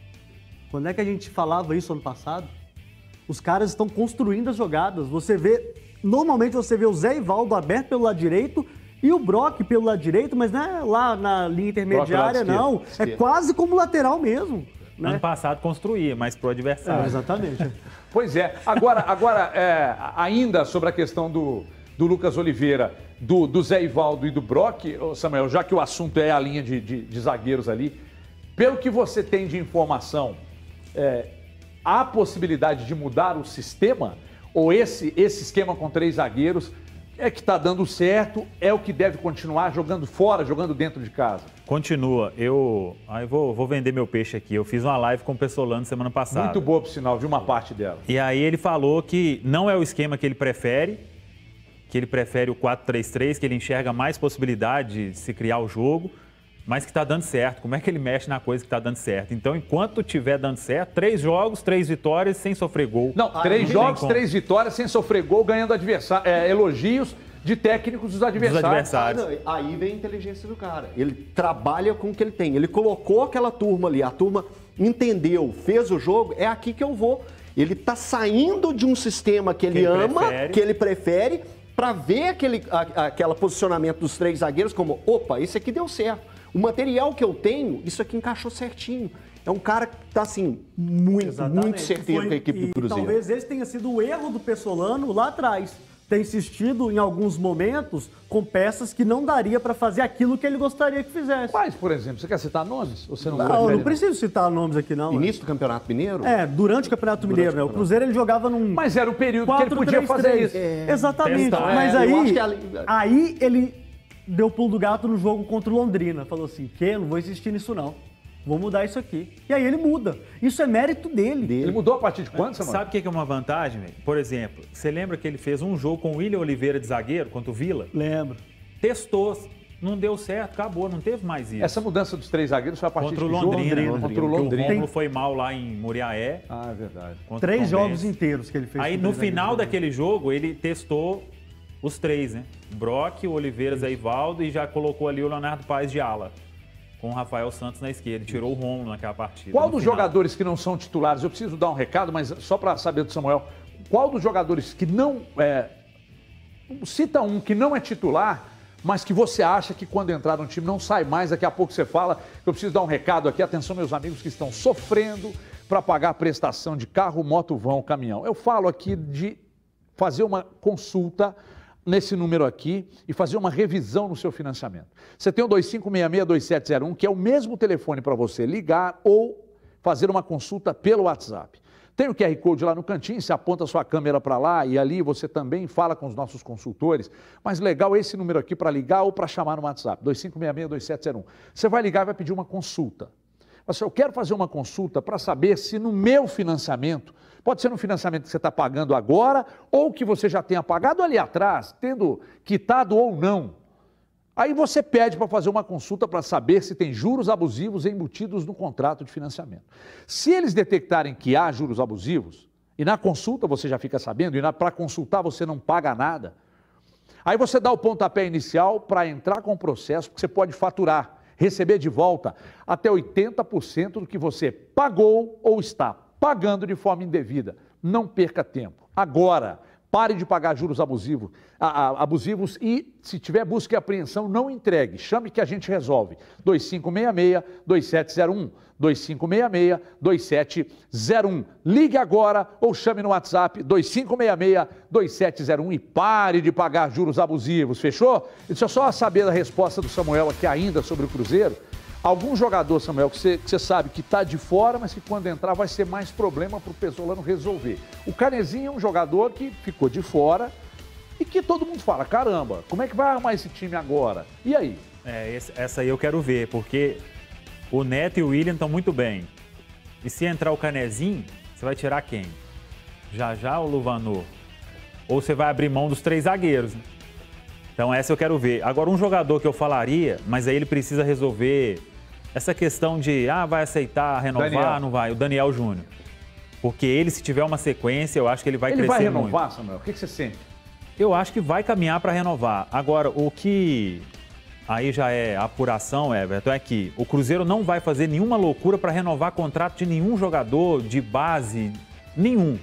Quando é que a gente falava isso ano passado? Os caras estão construindo as jogadas. Você vê, normalmente você vê o Zé Ivaldo aberto pelo lado direito e o Brock pelo lado direito, mas não é lá na linha intermediária, não. Esquerda. É quase como lateral mesmo. Né? Ano passado construía, mas pro adversário. É, exatamente. Pois é. Agora, agora é, ainda sobre a questão do, do Lucas Oliveira, do, do Zé Ivaldo e do Brock, Samuel, já que o assunto é a linha de, de, de zagueiros ali, pelo que você tem de informação, é, há possibilidade de mudar o sistema? Ou esse, esse esquema com três zagueiros é que está dando certo, é o que deve continuar jogando fora, jogando dentro de casa? Continua. Eu aí vou, vou vender meu peixe aqui. Eu fiz uma live com o Pessolano semana passada. Muito boa, por sinal, de uma parte dela. E aí ele falou que não é o esquema que ele prefere, que ele prefere o quatro três três, que ele enxerga mais possibilidade de se criar o jogo, mas que está dando certo. Como é que ele mexe na coisa que está dando certo? Então, enquanto estiver dando certo, três jogos, três vitórias sem sofrer gol. Não, ah, três não jogos, três vitórias sem sofrer gol, ganhando adversário, é, elogios de técnicos dos adversários. Dos adversários. Ah, não, aí vem a inteligência do cara. Ele trabalha com o que ele tem. Ele colocou aquela turma ali, a turma entendeu, fez o jogo, é aqui que eu vou. Ele está saindo de um sistema que ele, que ele ama, prefere. que ele prefere, para ver aquele a, aquela posicionamento dos três zagueiros como, opa, isso aqui deu certo. O material que eu tenho, isso aqui encaixou certinho. É um cara que está, assim, muito, Exatamente. muito certeiro Foi, com a equipe do Cruzeiro. Talvez esse tenha sido o erro do Pessolano lá atrás. Ter insistido em alguns momentos com peças que não daria para fazer aquilo que ele gostaria que fizesse. Quais, por exemplo? Você quer citar nomes? Ou você não não, não, não preciso citar nomes aqui, não. Início do Campeonato Mineiro? É, durante o Campeonato durante Mineiro, né? O Cruzeiro ele jogava num... Mas era o período quatro, que ele podia três, fazer três. Isso. É, Exatamente. Testar. Mas é, aí, ali... aí ele deu pulo do gato no jogo contra o Londrina. Falou assim, que? Não vou insistir nisso, não. Vou mudar isso aqui. E aí ele muda. Isso é mérito dele. Ele mudou a partir de quando, Samuel? Sabe o que é uma vantagem, velho? Por exemplo, você lembra que ele fez um jogo com o William Oliveira de zagueiro contra o Vila? Lembro. Testou, não deu certo, acabou, não teve mais isso. Essa mudança dos três zagueiros foi a partir contra de o Londrina, Londrina. Contra o Londrina. O Rômulo foi mal lá em Muriaé. Ah, é verdade. Três jogos inteiros que ele fez. Aí no final daquele jogo, ele testou os três, né? Brock, o Oliveira, Zé Ivaldo e já colocou ali o Leonardo Paes de ala. Com o Rafael Santos na esquerda. Ele tirou o Rômulo naquela partida. Qual dos final. jogadores que não são titulares, eu preciso dar um recado, mas só para saber do Samuel, qual dos jogadores que não... É, cita um que não é titular, mas que você acha que quando entrar no time não sai mais, daqui a pouco você fala, eu preciso dar um recado aqui, atenção meus amigos que estão sofrendo para pagar a prestação de carro, moto, vão, caminhão. Eu falo aqui de fazer uma consulta nesse número aqui e fazer uma revisão no seu financiamento. Você tem o dois cinco seis seis, dois sete zero um, que é o mesmo telefone para você ligar ou fazer uma consulta pelo WhatsApp. Tem o Q R Code lá no cantinho, você aponta a sua câmera para lá e ali você também fala com os nossos consultores. Mas legal esse número aqui para ligar ou para chamar no WhatsApp, dois cinco seis seis, dois sete zero um. Você vai ligar e vai pedir uma consulta. Mas eu quero fazer uma consulta para saber se no meu financiamento Pode ser no financiamento que você está pagando agora ou que você já tenha pagado ali atrás, tendo quitado ou não. Aí você pede para fazer uma consulta para saber se tem juros abusivos embutidos no contrato de financiamento. Se eles detectarem que há juros abusivos, e na consulta você já fica sabendo, e para consultar você não paga nada, aí você dá o pontapé inicial para entrar com o processo, porque você pode faturar, receber de volta até oitenta por cento do que você pagou ou está pagando de forma indevida. Não perca tempo. Agora, pare de pagar juros abusivos, abusivos e, se tiver busca e apreensão, não entregue. Chame que a gente resolve. dois cinco seis seis, dois sete zero um. dois cinco seis seis, dois sete zero um. Ligue agora ou chame no WhatsApp dois cinco seis seis, dois sete zero um e pare de pagar juros abusivos. Fechou? Deixa eu só saber a resposta do Samuel aqui ainda sobre o Cruzeiro. Algum jogador, Samuel, que você, que você sabe que está de fora, mas que quando entrar vai ser mais problema para o Pesolano resolver. O Canezinho é um jogador que ficou de fora e que todo mundo fala, caramba, como é que vai arrumar esse time agora? E aí? É, esse, essa aí eu quero ver, porque o Neto e o William estão muito bem. E se entrar o Canezinho, você vai tirar quem? Já já o Luvanor? Ou você vai abrir mão dos três zagueiros, né? Então essa eu quero ver. Agora um jogador que eu falaria, mas aí ele precisa resolver essa questão de, ah, vai aceitar renovar, Daniel. Não vai, o Daniel Júnior. Porque ele, se tiver uma sequência, eu acho que ele vai ele crescer muito. Ele vai renovar, muito. Samuel? O que você sente? Eu acho que vai caminhar para renovar. Agora, o que aí já é apuração, Everton, é que o Cruzeiro não vai fazer nenhuma loucura para renovar contrato de nenhum jogador de base, nenhum.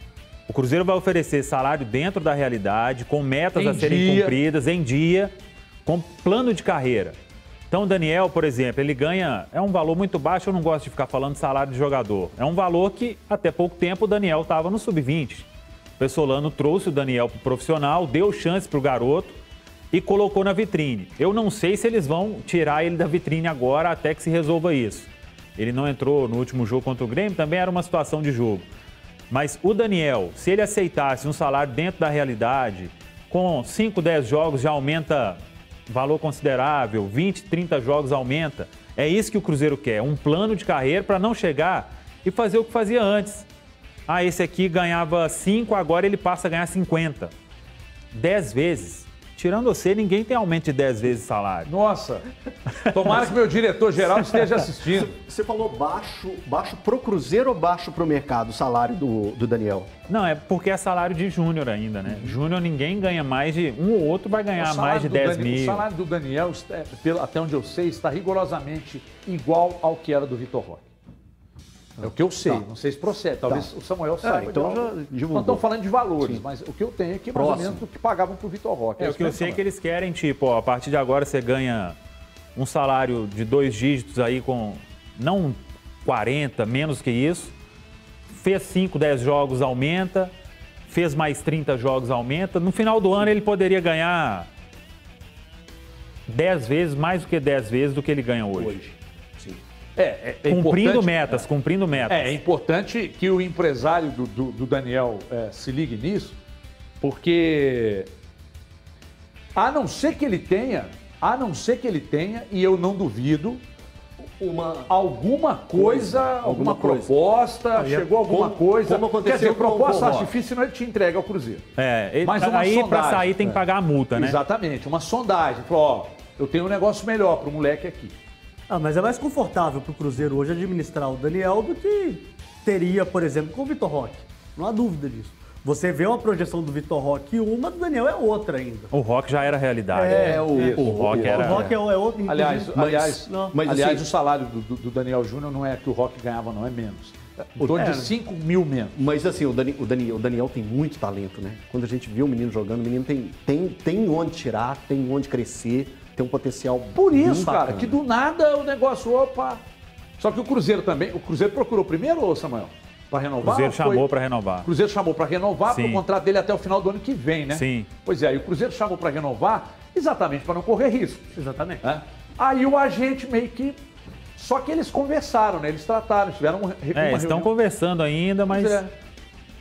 O Cruzeiro vai oferecer salário dentro da realidade, com metas em a serem dia. cumpridas, em dia, com plano de carreira. Então, o Daniel, por exemplo, ele ganha, é um valor muito baixo, eu não gosto de ficar falando de salário de jogador. É um valor que, até pouco tempo, o Daniel estava no sub vinte. O Pesolano trouxe o Daniel para o profissional, deu chance para o garoto e colocou na vitrine. Eu não sei se eles vão tirar ele da vitrine agora até que se resolva isso. Ele não entrou no último jogo contra o Grêmio, também era uma situação de jogo. Mas o Daniel, se ele aceitasse um salário dentro da realidade, com cinco, dez jogos já aumenta valor considerável, vinte, trinta jogos aumenta. É isso que o Cruzeiro quer, um plano de carreira para não chegar e fazer o que fazia antes. Ah, esse aqui ganhava cinco, agora ele passa a ganhar cinquenta. dez vezes. Tirando você, ninguém tem aumento de dez vezes o salário. Nossa, tomara que meu diretor-geral esteja assistindo. Você falou baixo, baixo pro Cruzeiro ou baixo pro mercado, o salário do, do Daniel? Não, é porque é salário de júnior ainda, né? Uhum. Júnior ninguém ganha mais de... Um ou outro vai ganhar mais de dez Daniel, mil. O salário do Daniel, até onde eu sei, está rigorosamente igual ao que era do Vitor Roque. É o que eu sei, tá. Não sei se procede. Talvez tá. O Samuel saiba. É, então já divulgou. Não estão falando de valores, sim, mas o que eu tenho aqui é mais Próximo. ou menos o que pagavam para o Vitor Roque. É, o que eu sei é que eles querem, tipo, ó, a partir de agora você ganha um salário de dois dígitos aí com, não quarenta, menos que isso. Fez cinco, dez jogos, aumenta. Fez mais trinta jogos, aumenta. No final do ano ele poderia ganhar dez vezes, mais do que dez vezes do que ele ganha hoje. Hoje. É, é cumprindo metas, é, cumprindo metas. É, é importante que o empresário do, do, do Daniel é, se ligue nisso, porque a não ser que ele tenha, a não ser que ele tenha, e eu não duvido, uma, alguma coisa, coisa alguma, alguma coisa. proposta, ah, chegou alguma como, coisa. Como Quer dizer, proposta acho difícil, senão ele te entrega ao Cruzeiro. É, ele, Mas uma aí para sair tem que pagar a multa, né? Exatamente, uma sondagem. Falou, ó, eu tenho um negócio melhor para o moleque aqui. Ah, mas é mais confortável para o Cruzeiro hoje administrar o Daniel do que teria, por exemplo, com o Vitor Roque. Não há dúvida disso. Você vê uma projeção do Vitor Roque, uma do Daniel é outra ainda. O Roque já era realidade. É, o, o, o Roque era... O Roque é, é outro... Aliás, mas, aliás, não, mas, aliás assim, o salário do, do Daniel Júnior não é que o Roque ganhava, não, é menos. Em torno é, de cinco mil menos. Mas assim, o, Dani, o, Daniel, o Daniel tem muito talento, né? Quando a gente vê o menino jogando, o menino tem, tem, tem onde tirar, tem onde crescer. Tem um potencial. Por isso, cara, bacana. Que do nada o negócio, opa. Só que o Cruzeiro também, o Cruzeiro procurou primeiro, ô Samuel? Para renovar? O Cruzeiro chamou para renovar. O Cruzeiro chamou para renovar, para o contrato dele até o final do ano que vem, né? Sim. Pois é, e o Cruzeiro chamou para renovar exatamente para não correr risco. Exatamente. É? Aí o agente meio que... Só que eles conversaram, né? Eles trataram, tiveram uma, uma é, eles estão conversando ainda, mas... É.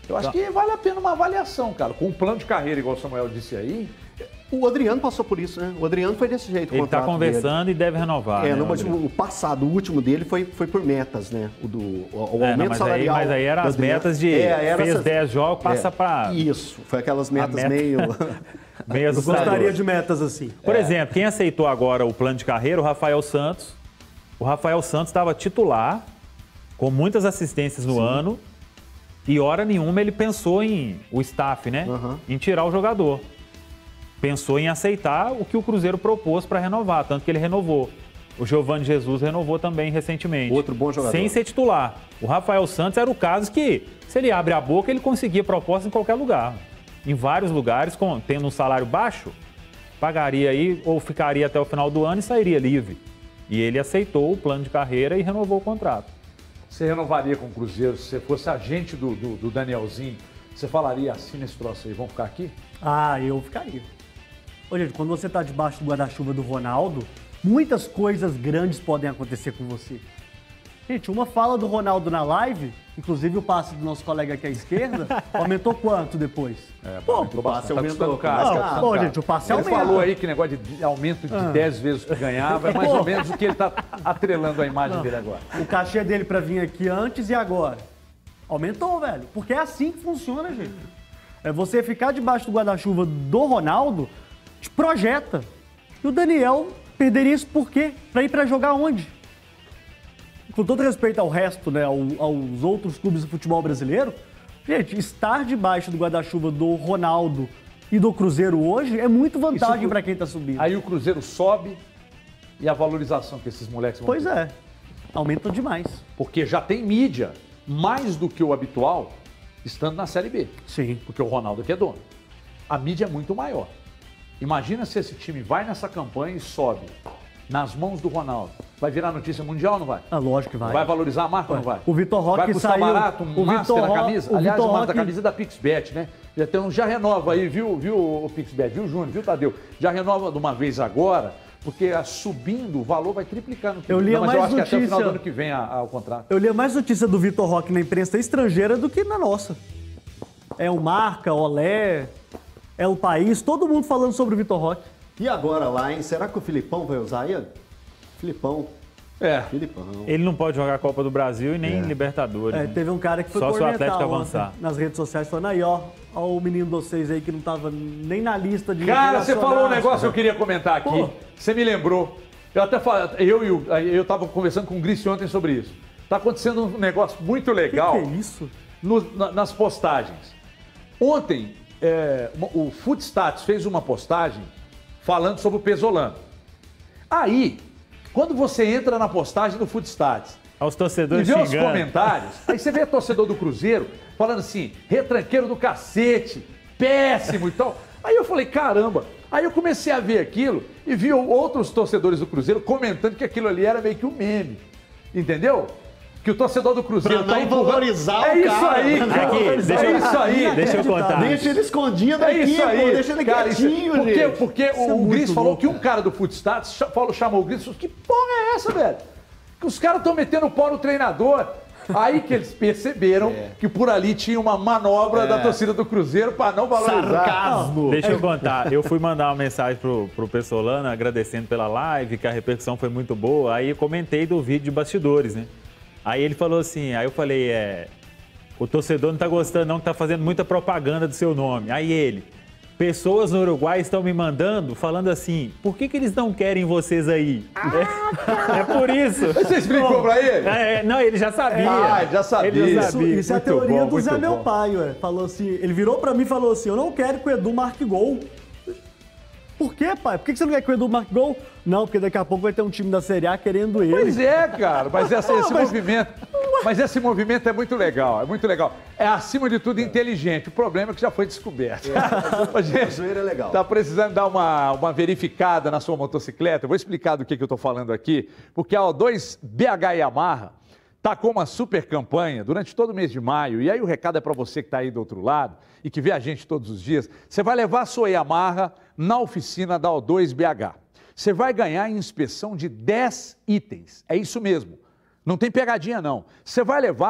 Eu acho que vale a pena uma avaliação, cara. Com um plano de carreira, igual o Samuel disse aí. O Adriano passou por isso, né? O Adriano foi desse jeito. Ele está conversando dele. e deve renovar. É, né, no, o passado, o último dele foi, foi por metas, né? O, do, o, o aumento é, não, mas salarial. Aí, mas aí eram as metas de é, era fez essas, dez jogos, passa é, para... Isso, foi aquelas metas meta... meio... meio Eu gostaria de metas assim. Por é. exemplo, quem aceitou agora o plano de carreira, o Rafael Santos. O Rafael Santos estava titular, com muitas assistências no Sim. ano, e hora nenhuma ele pensou em, o staff, né? Uhum. Em tirar o jogador. Pensou em aceitar o que o Cruzeiro propôs para renovar, tanto que ele renovou. O Giovani Jesus renovou também recentemente. Outro bom jogador. Sem ser titular. O Rafael Santos era o caso que, se ele abre a boca, ele conseguia proposta em qualquer lugar. Em vários lugares, com, tendo um salário baixo, pagaria aí ou ficaria até o final do ano e sairia livre. E ele aceitou o plano de carreira e renovou o contrato. Você renovaria com o Cruzeiro, se você fosse agente do, do, do Danielzinho, você falaria assim nesse troço aí, vamos ficar aqui? Ah, eu ficaria. Ô, gente, quando você está debaixo do guarda-chuva do Ronaldo, muitas coisas grandes podem acontecer com você. Gente, uma fala do Ronaldo na live, inclusive o passe do nosso colega aqui à esquerda, aumentou quanto depois? É, pô, o passe tá aumentou, cara. Não, tá pô, gente, o passe ele aumenta. Ele falou aí que negócio de aumento de ah. dez vezes que ganhava, é mais ou menos o que ele está atrelando a imagem Não. dele agora. O cachê dele para vir aqui antes e agora. Aumentou, velho. Porque é assim que funciona, gente. É você ficar debaixo do guarda-chuva do Ronaldo, te projeta. E o Daniel perderia isso por quê? Para ir para jogar onde? Com todo respeito ao resto, né, aos outros clubes do futebol brasileiro, gente, estar debaixo do guarda-chuva do Ronaldo e do Cruzeiro hoje é muito vantagem para quem está subindo. Aí o Cruzeiro sobe e a valorização que esses moleques vão Pois ter. é, aumenta demais. Porque já tem mídia, mais do que o habitual, estando na Série B. Sim. Porque o Ronaldo aqui é dono. A mídia é muito maior. Imagina se esse time vai nessa campanha e sobe nas mãos do Ronaldo. Vai virar notícia mundial ou não vai? Ah, lógico que vai. Vai valorizar a marca ou não vai? O Vitor Roque vai custar saiu... barato, um o master Vitor na Ro... camisa? O Aliás, Vitor o master Roque... da camisa da Pixbet, né? Já, tem um, já renova aí, viu, viu o Pixbet, viu, Júnior, viu, Tadeu? Já renova de uma vez agora, porque subindo o valor vai triplicar no que Eu li não, mas mais eu acho notícia... que até o final do ano que vem a, a, o contrato. Eu li mais notícia do Vitor Roque na imprensa estrangeira do que na nossa. É o Marca, Olé, é o País, todo mundo falando sobre o Vitor Roque. E agora lá, hein? Será que o Filipão vai usar ele? Filipão. É. Filipão. Ele não pode jogar a Copa do Brasil e nem é. Libertadores. É, né? Teve um cara que foi Só se o cornetar Atlético avançar. nas redes sociais falando aí, ó, ó o menino de vocês aí que não tava nem na lista de... Cara, você falou um negócio que eu queria comentar aqui. Pô. Você me lembrou. Eu até falei, eu e o, eu tava conversando com o Gris ontem sobre isso. Tá acontecendo um negócio muito legal. Que que é isso? No, na, nas postagens. Ontem, é, o Footstats fez uma postagem falando sobre o Pesolano. Aí, quando você entra na postagem do Footstats aos torcedores e vê xingando. os comentários, aí você vê torcedor do Cruzeiro falando assim, retranqueiro do cacete, péssimo e tal. Aí eu falei, caramba. Aí eu comecei a ver aquilo e vi outros torcedores do Cruzeiro comentando que aquilo ali era meio que um meme. Entendeu? Que o torcedor do Cruzeiro pra tá não valorizar é o isso cara. Aí, cara. Aqui, deixa é eu, isso aí. Deixa eu contar. Deixa ele escondido É aqui, isso aí. pô. Deixa ele cara, quietinho, porque, gente. porque Isso o, é o Gris muito falou louco, que um cara do Footstats falou, chamou o Gris e falou, que porra é essa, velho? Que os caras estão metendo o pau no treinador. Aí que eles perceberam é. que por ali tinha uma manobra é. da torcida do Cruzeiro para não valorizar. Sarcasmo. Deixa eu contar. Eu fui mandar uma mensagem pro, pro Pessolano agradecendo pela live, que a repercussão foi muito boa. Aí eu comentei do vídeo de bastidores, né? Aí ele falou assim, aí eu falei, é, o torcedor não tá gostando não, que tá fazendo muita propaganda do seu nome. Aí ele, pessoas no Uruguai estão me mandando, falando assim, por que que eles não querem vocês aí? Ah, é, é por isso. Você explicou não, pra ele? É, não, ele já sabia. Ah, já sabia. Ele já sabia. Isso, isso é a teoria bom, do Zé bom. Meu Pai, ué. Falou assim, ele virou pra mim e falou assim, eu não quero que o Edu marque gol. Por quê, pai? Por que você não quer que o Edu marque gol? Não, porque daqui a pouco vai ter um time da Série A querendo ele. Pois é, cara, mas esse, esse mas... movimento... Mas esse movimento é muito legal, é muito legal. É, acima de tudo, inteligente. O problema é que já foi descoberto. É. Gente, a é legal. Tá precisando dar uma, uma verificada na sua motocicleta? Eu vou explicar do que, que eu tô falando aqui. Porque a O dois B H Yamaha tá com uma super campanha durante todo o mês de maio. E aí o recado é para você que está aí do outro lado e que vê a gente todos os dias. Você vai levar a sua Yamaha na oficina da O dois B H. Você vai ganhar em inspeção de dez itens. É isso mesmo. Não tem pegadinha, não. Você vai levar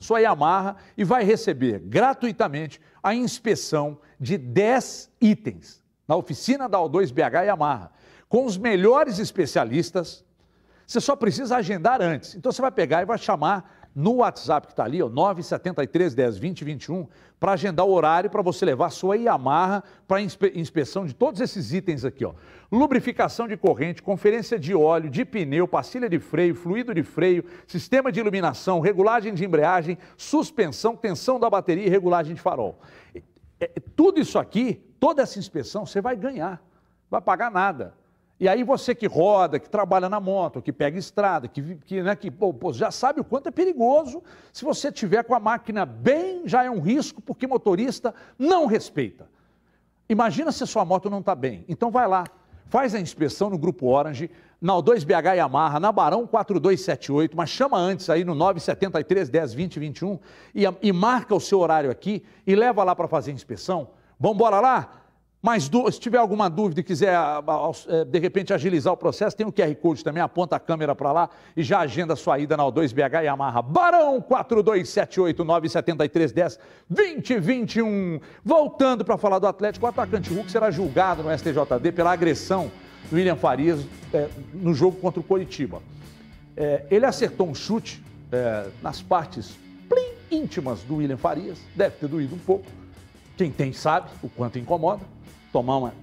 sua Yamaha e vai receber gratuitamente a inspeção de dez itens na oficina da O dois B H Yamaha, com os melhores especialistas. Você só precisa agendar antes. Então você vai pegar e vai chamar no WhatsApp que está ali, ó, nove sete três, dez, vinte, vinte e um, para agendar o horário para você levar a sua Yamaha para inspe inspeção de todos esses itens aqui, ó. Lubrificação de corrente, conferência de óleo, de pneu, pastilha de freio, fluido de freio, sistema de iluminação, regulagem de embreagem, suspensão, tensão da bateria e regulagem de farol. É, é, tudo isso aqui, toda essa inspeção, você vai ganhar, não vai pagar nada. E aí você que roda, que trabalha na moto, que pega estrada, que, que, né, que pô, pô, já sabe o quanto é perigoso. Se você tiver com a máquina bem, já é um risco, porque motorista não respeita. Imagina se a sua moto não está bem. Então vai lá, faz a inspeção no Grupo Orange, na O dois B H Yamaha, na Barão quatro dois sete oito, mas chama antes aí no nove sete três, dez, vinte, vinte e um e, e marca o seu horário aqui e leva lá para fazer a inspeção. Vamos embora lá? Mas se tiver alguma dúvida e quiser, de repente, agilizar o processo, tem o Q R Code também, aponta a câmera para lá e já agenda a sua ida na O dois B H Yamaha. Barão quatro dois sete oito, nove sete três, dez, vinte, vinte e um. Voltando para falar do Atlético, o atacante Hulk será julgado no S T J D pela agressão do William Farias é, no jogo contra o Coritiba. É, ele acertou um chute é, nas partes plim, íntimas do William Farias, deve ter doído um pouco. Quem tem sabe o quanto incomoda. Tomar uma...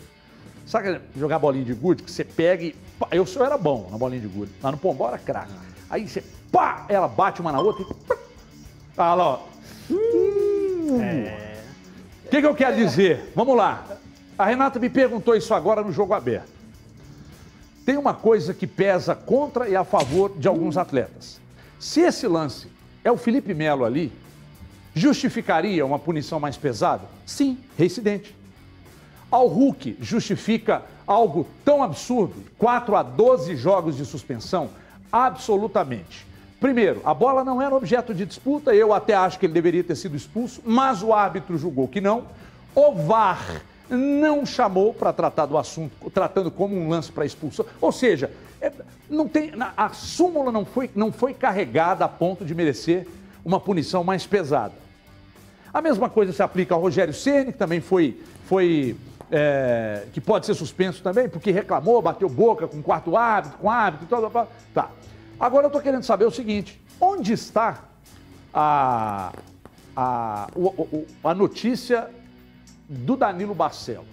Sabe jogar bolinha de gude? Que você pega e... Eu só era bom na bolinha de gude. Lá no pombal era craque. Aí você... Pá! Ela bate uma na outra e... Ah, lá, ó. Hum. É... O que, que eu quero dizer? Vamos lá. A Renata me perguntou isso agora no jogo aberto. Tem uma coisa que pesa contra e a favor de alguns atletas. Se esse lance é o Felipe Melo ali, justificaria uma punição mais pesada? Sim, reincidente. Ao Hulk justifica algo tão absurdo, quatro a doze jogos de suspensão? Absolutamente. Primeiro, a bola não era objeto de disputa, eu até acho que ele deveria ter sido expulso, mas o árbitro julgou que não. O V A R não chamou para tratar do assunto, tratando como um lance para expulsão. Ou seja, é, não tem, a súmula não foi, não foi carregada a ponto de merecer uma punição mais pesada. A mesma coisa se aplica ao Rogério Ceni, que também foi... foi É, que pode ser suspenso também, porque reclamou, bateu boca com o quarto árbitro, com o árbitro e tal. Tá. Agora eu estou querendo saber o seguinte: onde está a, a, o, a notícia do Danilo Barcelos?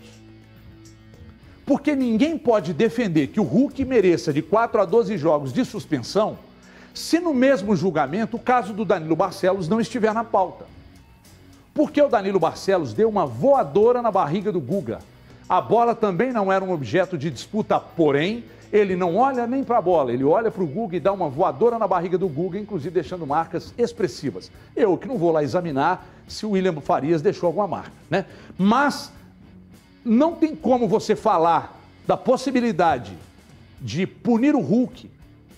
Porque ninguém pode defender que o Hulk mereça de quatro a doze jogos de suspensão se no mesmo julgamento o caso do Danilo Barcelos não estiver na pauta. Porque o Danilo Barcelos deu uma voadora na barriga do Guga. A bola também não era um objeto de disputa, porém, ele não olha nem para a bola, ele olha para o Guga e dá uma voadora na barriga do Guga, inclusive deixando marcas expressivas. Eu que não vou lá examinar se o William Farias deixou alguma marca, né? Mas não tem como você falar da possibilidade de punir o Hulk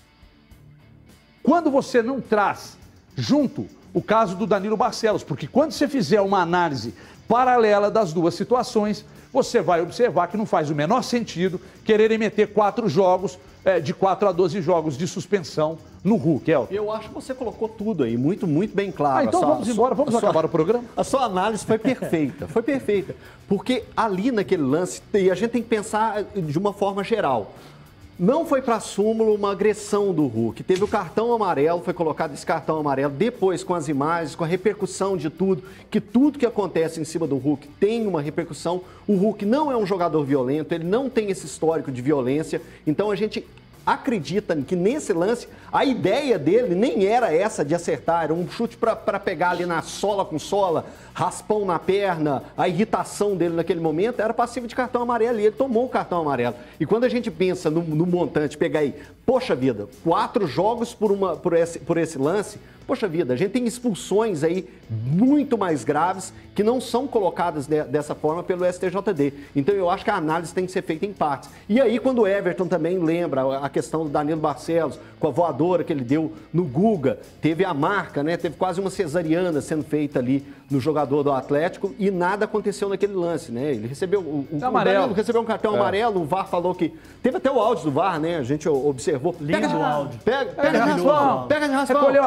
quando você não traz junto o caso do Danilo Barcelos, porque quando você fizer uma análise paralela das duas situações, você vai observar que não faz o menor sentido quererem meter quatro jogos, é, de quatro a doze jogos de suspensão no Hulk, Elton. Eu acho que você colocou tudo aí, muito, muito bem claro. Ah, então sua, vamos embora, vamos acabar sua, o programa? A sua análise foi perfeita, foi perfeita, porque ali naquele lance, e a gente tem que pensar de uma forma geral. Não foi para a súmula uma agressão do Hulk. Teve o cartão amarelo, foi colocado esse cartão amarelo, depois com as imagens, com a repercussão de tudo, que tudo que acontece em cima do Hulk tem uma repercussão. O Hulk não é um jogador violento, ele não tem esse histórico de violência, então a gente acredita que nesse lance, a ideia dele nem era essa de acertar, era um chute para pegar ali na sola com sola, raspão na perna, a irritação dele naquele momento era passivo de cartão amarelo e ele tomou o cartão amarelo. E quando a gente pensa no, no montante, pegar aí, poxa vida, quatro jogos por, uma, por, esse, por esse lance, poxa vida, a gente tem expulsões aí muito mais graves que não são colocadas de, dessa forma pelo S T J D. Então eu acho que a análise tem que ser feita em partes. E aí quando o Everton também lembra a questão do Danilo Barcelos, com a voadora que ele deu no Guga, teve a marca, né? Teve quase uma cesariana sendo feita ali no jogador do Atlético e nada aconteceu naquele lance, né? Ele recebeu o, o, o Danilo recebeu um cartão é. amarelo, o V A R falou que... Teve até o áudio do V A R, né? A gente observou. Lindo o áudio. Pega, pega de raspão, pega de raspão. Recolheu a perna.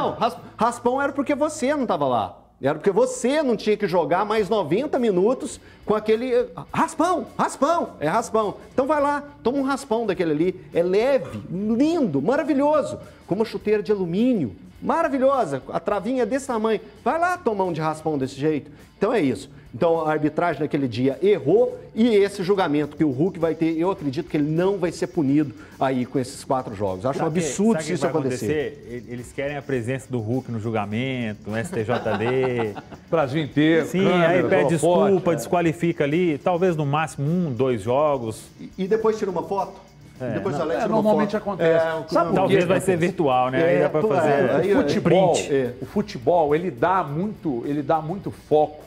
Não, raspão era porque você não estava lá. Era porque você não tinha que jogar mais noventa minutos com aquele raspão, raspão, é raspão. Então vai lá, toma um raspão daquele ali. É leve, lindo, maravilhoso. Com uma chuteira de alumínio, maravilhosa. A travinha é desse tamanho. Vai lá tomar um de raspão desse jeito. Então é isso. Então a arbitragem naquele dia errou e esse julgamento que o Hulk vai ter, eu acredito que ele não vai ser punido aí com esses quatro jogos. Acho sabe um absurdo que, se isso acontecer. acontecer. Eles querem a presença do Hulk no julgamento, no S T J D. Brasil inteiro. Sim, câmeras, aí pede desculpa, holofote, é. desqualifica ali, talvez no máximo um, dois jogos. E, e depois tira uma foto? É, depois não, Alex é, tira uma normalmente foto. acontece. É, Sabe por talvez quê? vai ser virtual, né? Aí É, dá pra pô, fazer. é, aí, o futebol, print, é. o futebol, ele dá muito, ele dá muito foco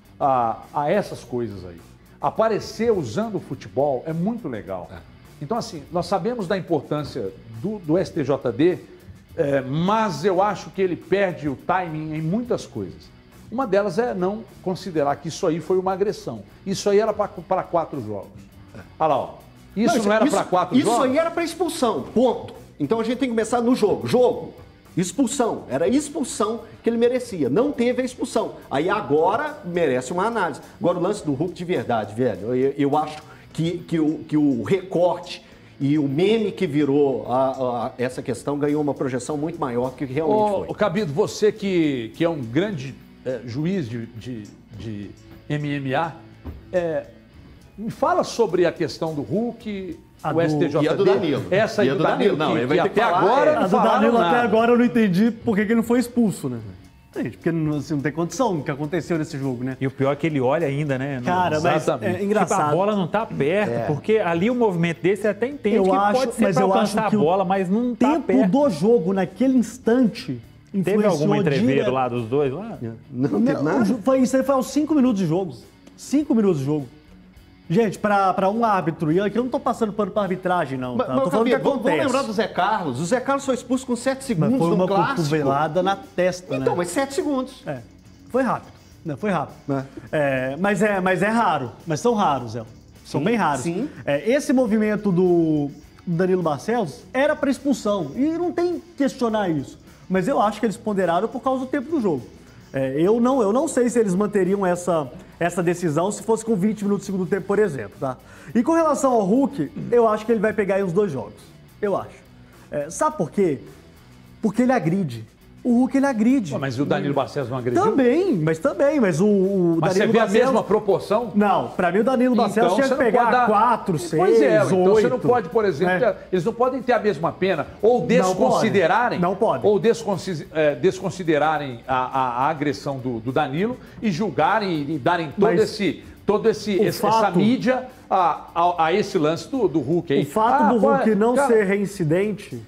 a, a essas coisas aí. Aparecer usando o futebol é muito legal. É. Então, assim, nós sabemos da importância do, do S T J D, é, mas eu acho que ele perde o timing em muitas coisas. Uma delas é não considerar que isso aí foi uma agressão. Isso aí era para quatro jogos. É. Olha lá, ó. Isso não, não era para quatro isso jogos? Isso aí era para expulsão, ponto. Então a gente tem que começar no jogo. Jogo, expulsão. Era a expulsão que ele merecia. Não teve a expulsão. Aí agora merece uma análise. Agora o lance do Hulk de verdade, velho. Eu, eu acho que, que, o, que o recorte e o meme que virou a, a, essa questão ganhou uma projeção muito maior do que realmente ô, foi. Ô, Cabido, você que, que é um grande é, juiz de, de, de M M A, é, me fala sobre a questão do Hulk, a o do, S T J D. E a do Danilo. Essa aí e do, do Danilo, Danilo. Não, que, ele vai que ter que até falar, agora é. não A do Danilo nada. até agora eu não entendi por que ele não foi expulso, né? Gente, porque não, assim, não tem condição do que aconteceu nesse jogo, né? E o pior é que ele olha ainda, né? No... Cara, mas Exatamente. é engraçado. Tipo, a bola não tá perto, é. porque ali o movimento desse você até entende eu que acho, pode ser mas pra eu alcançar acho que a bola, mas não o tá tempo perto. do jogo, naquele instante, Teve alguma entreveiro dire... lá dos dois? Lá? Não, não teve Não, nada. foi, isso aí foi aos cinco minutos de jogo. Cinco minutos de jogo. Gente, para um árbitro, e aqui eu não tô passando pano pra arbitragem, não. Tá? Mas, Eu tô falando o que Gabi, acontece. vamos lembrar do Zé Carlos. O Zé Carlos foi expulso com sete Mas segundos foi no uma clássico. cotovelada na testa, Então, né? mas sete segundos. É, foi rápido. Não, foi rápido. É. É, mas, é, mas é raro. Mas são raros, Zé. São Sim, bem raros. sim. É, esse movimento do Danilo Barcelos era para expulsão. E não tem que questionar isso. Mas eu acho que eles ponderaram por causa do tempo do jogo. É, eu, não, eu não sei se eles manteriam essa, essa decisão se fosse com vinte minutos do segundo tempo, por exemplo. Tá? E com relação ao Hulk, eu acho que ele vai pegar aí os dois jogos. Eu acho. É, sabe por quê? Porque ele agride. O Hulk, ele agride. Pô, mas o Danilo Barcelos não agrediu? Também, mas também. Mas o, o Mas Danilo você vê Barcelos... a mesma proporção? Não, pra mim o Danilo Barcelos tinha que você não pegar pode dar- quatro, seis, Pois é, então oito. você não pode, por exemplo, né? eles não podem ter a mesma pena ou desconsiderarem, Não pode. ou desconsi- é, desconsiderarem a, a- a agressão do, do Danilo e julgarem e darem todo Mas esse, todo esse, o esse- essa fato- mídia a, a- a esse lance do, do Hulk aí. O fato Ah, do pô, Hulk não cara, ser reincidente,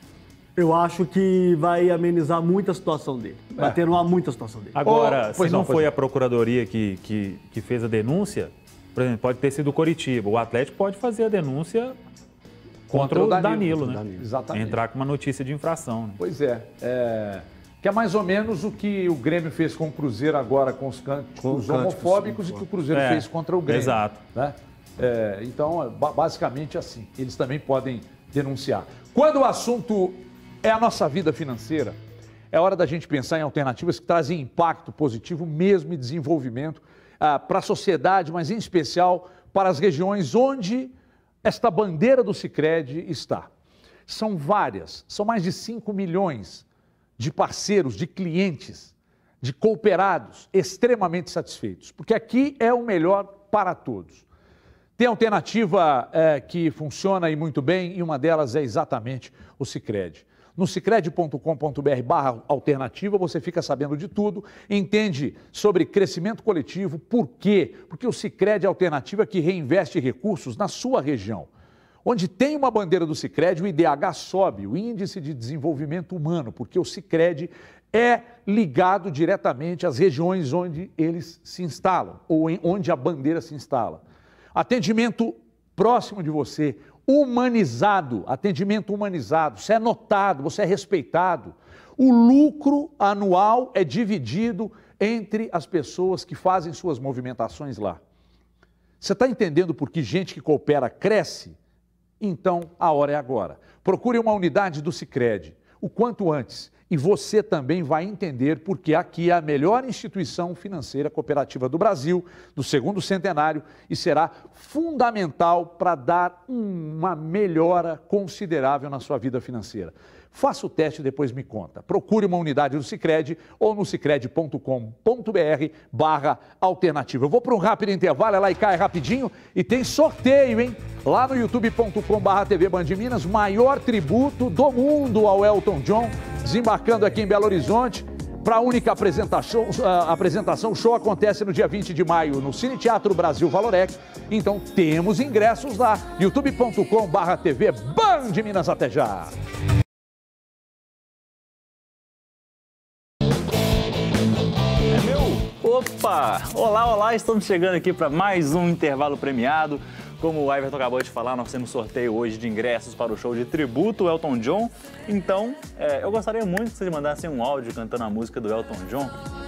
eu acho que vai amenizar muito a situação dele. Vai É. atenuar muito a situação dele. Agora, Ô, se pois não, não, pois foi não. a procuradoria que, que, que fez a denúncia, por exemplo, pode ter sido o Coritiba. O Atlético pode fazer a denúncia contra, o Danilo, né? Danilo, exatamente. Entrar com uma notícia de infração. Né? Pois é, é, que é mais ou menos o que o Grêmio fez com o Cruzeiro agora com os cânticos Com cânticos homofóbicos e que o Cruzeiro É, fez contra o Grêmio. exato. Né? É, então, ba- basicamente assim, eles também podem denunciar. Quando o assunto é a nossa vida financeira, é hora da gente pensar em alternativas que trazem impacto positivo mesmo e desenvolvimento ah, para a sociedade, mas em especial para as regiões onde esta bandeira do Sicredi está. São várias, são mais de cinco milhões de parceiros, de clientes, de cooperados extremamente satisfeitos, porque aqui é o melhor para todos. Tem alternativa é, que funciona e muito bem, e uma delas é exatamente o Sicredi. No sicredi ponto com ponto br barra alternativa, você fica sabendo de tudo, entende sobre crescimento coletivo, por quê? Porque o Sicredi é a alternativa que reinveste recursos na sua região. Onde tem uma bandeira do Sicredi, o I D H sobe, o Índice de Desenvolvimento Humano, porque o Sicredi é ligado diretamente às regiões onde eles se instalam, ou em, onde a bandeira se instala. Atendimento próximo de você, humanizado, atendimento humanizado, você é notado, você é respeitado. O lucro anual é dividido entre as pessoas que fazem suas movimentações lá. Você está entendendo por que gente que coopera cresce? Então, a hora é agora. Procure uma unidade do Sicredi. o quanto antes. E você também vai entender porque aqui é a melhor instituição financeira cooperativa do Brasil, do segundo centenário, e será fundamental para dar uma melhora considerável na sua vida financeira. Faça o teste e depois me conta. Procure uma unidade do Sicredi ou no sicredi ponto com ponto br barra alternativa. Eu vou para um rápido intervalo, ela e cai rapidinho e tem sorteio, hein? Lá no youtube ponto com barra T V Band Minas, maior tributo do mundo ao Elton John, desembarcando aqui em Belo Horizonte. Para a única apresentação, uh, apresentação, o show acontece no dia vinte de maio no Cine Teatro Brasil Valorec. Então temos ingressos lá, youtube ponto com barra T V Band Minas. Até já! Opa! Olá, olá! Estamos chegando aqui para mais um intervalo premiado. Como o Everton acabou de falar, nós temos sorteio hoje de ingressos para o show de tributo Elton John. Então, é, eu gostaria muito que vocês mandassem um áudio cantando a música do Elton John.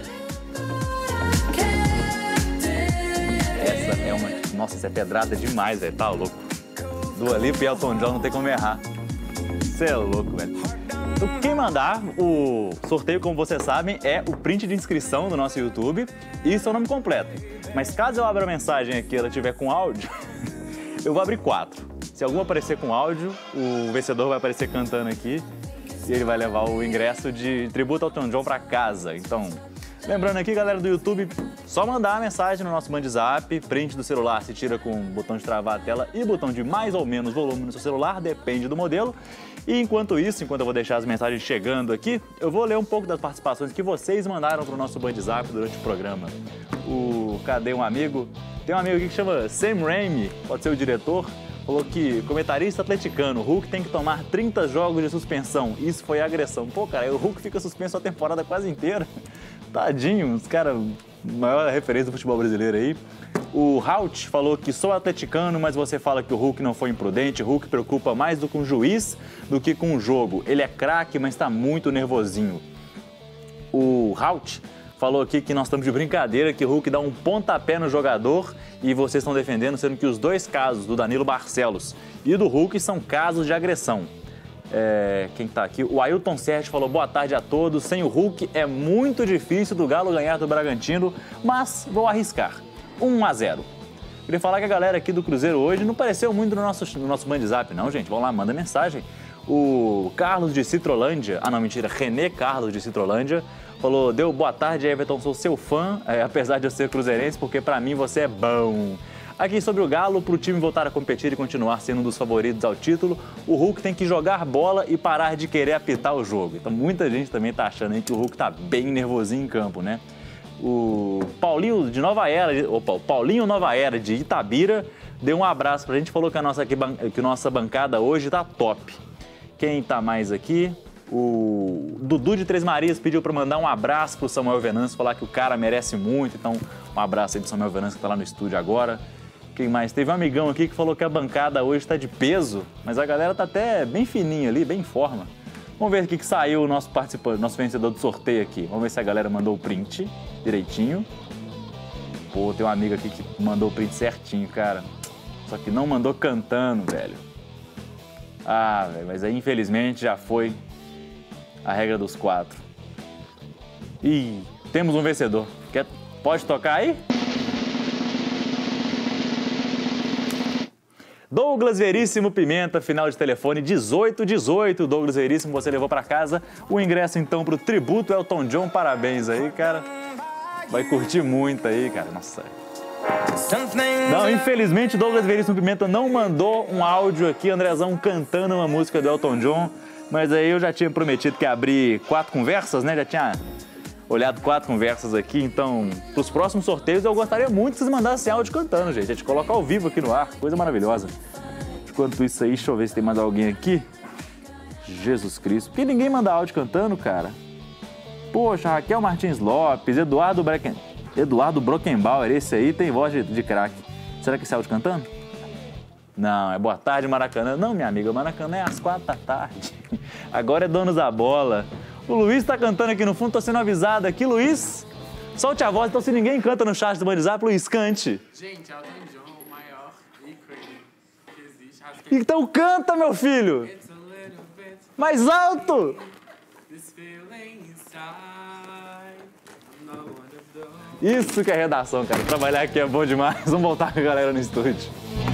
Essa é uma... Nossa, essa é pedrada demais, velho. Tá louco. Dua Lipa e Elton John não tem como errar. Você é louco, velho. Então, quem mandar o sorteio, como vocês sabem, é o print de inscrição do nosso YouTube e seu nome completo. Mas caso eu abra a mensagem aqui e ela tiver com áudio, eu vou abrir quatro. Se alguma aparecer com áudio, o vencedor vai aparecer cantando aqui e ele vai levar o ingresso de tributo ao Elton John para casa. Então, lembrando aqui, galera do YouTube, só mandar a mensagem no nosso WhatsApp, print do celular se tira com o botão de travar a tela e botão de mais ou menos volume no seu celular, depende do modelo. E enquanto isso, enquanto eu vou deixar as mensagens chegando aqui, eu vou ler um pouco das participações que vocês mandaram para o nosso WhatsApp durante o programa. O Cadê um amigo? Tem um amigo aqui que chama Sam Raimi, pode ser o diretor, falou que comentarista atleticano, Hulk tem que tomar trinta jogos de suspensão, isso foi agressão. Pô, cara, o Hulk fica suspenso a temporada quase inteira. Tadinho, os caras, maior referência do futebol brasileiro aí. O Halt falou que sou atleticano, mas você fala que o Hulk não foi imprudente. O Hulk preocupa mais do com o juiz do que com o jogo. Ele é craque, mas está muito nervosinho. O Halt falou aqui que nós estamos de brincadeira, que o Hulk dá um pontapé no jogador e vocês estão defendendo, sendo que os dois casos, do Danilo Barcelos e do Hulk, são casos de agressão. É, quem está aqui? O Ailton Sérgio falou boa tarde a todos. Sem o Hulk é muito difícil do Galo ganhar do Bragantino, mas vou arriscar. um a zero. Queria falar que a galera aqui do Cruzeiro hoje não pareceu muito no nosso, no nosso WhatsApp, não, gente. Vamos lá, manda mensagem. O Carlos de Citrolândia, ah não, mentira, René Carlos de Citrolândia, falou, deu boa tarde, Everton, sou seu fã, é, apesar de eu ser cruzeirense, porque pra mim você é bom. Aqui sobre o Galo, pro time voltar a competir e continuar sendo um dos favoritos ao título, o Hulk tem que jogar bola e parar de querer apitar o jogo. Então muita gente também tá achando aí que o Hulk tá bem nervosinho em campo, né? O Paulinho de Nova Era, opa, o Paulinho Nova Era de Itabira deu um abraço pra gente, falou que a nossa, que a nossa bancada hoje tá top. Quem tá mais aqui? O Dudu de Três Marias pediu para mandar um abraço pro Samuel Venâncio, falar que o cara merece muito, então um abraço aí pro Samuel Venâncio que tá lá no estúdio agora. Quem mais? Teve um amigão aqui que falou que a bancada hoje tá de peso, mas a galera tá até bem fininha ali, bem em forma. Vamos ver o que, que saiu o nosso participante, nosso vencedor do sorteio aqui. Vamos ver se a galera mandou o print direitinho. Pô, tem um amigo aqui que mandou o print certinho, cara. Só que não mandou cantando, velho. Ah, velho, mas aí infelizmente já foi a regra dos quatro. Ih, temos um vencedor. Quer, pode tocar aí? Douglas Veríssimo Pimenta, final de telefone dezoito dezoito. Douglas Veríssimo, você levou para casa o ingresso então para o tributo Elton John. Parabéns aí, cara. Vai curtir muito aí, cara. Nossa. Não, infelizmente Douglas Veríssimo Pimenta não mandou um áudio aqui, Andrezão cantando uma música do Elton John. Mas aí eu já tinha prometido que ia abrir quatro conversas, né? Já tinha olhado quatro conversas aqui, então, para os próximos sorteios eu gostaria muito que vocês mandassem áudio cantando, gente. A gente coloca ao vivo aqui no ar, coisa maravilhosa. Enquanto isso aí, deixa eu ver se tem mais alguém aqui. Jesus Cristo. Por que ninguém manda áudio cantando, cara? Poxa, Raquel Martins Lopes, Eduardo Brecken... Eduardo Brockenbauer, esse aí tem voz de, de craque. Será que esse áudio cantando? Não, é boa tarde, Maracanã. Não, minha amiga, Maracanã é às quatro da tarde. Agora é Donos da Bola. O Luiz tá cantando aqui no fundo, tô sendo avisado aqui. Luiz, solte a voz, então se ninguém canta no chat do WhatsApp, Luiz, cante. Gente, Elton John, o maior ícone que existe. Então canta, meu filho. Mais alto. This feeling inside. I'm not one of those. Isso que é redação, cara. Trabalhar aqui é bom demais. Vamos voltar com a galera no estúdio.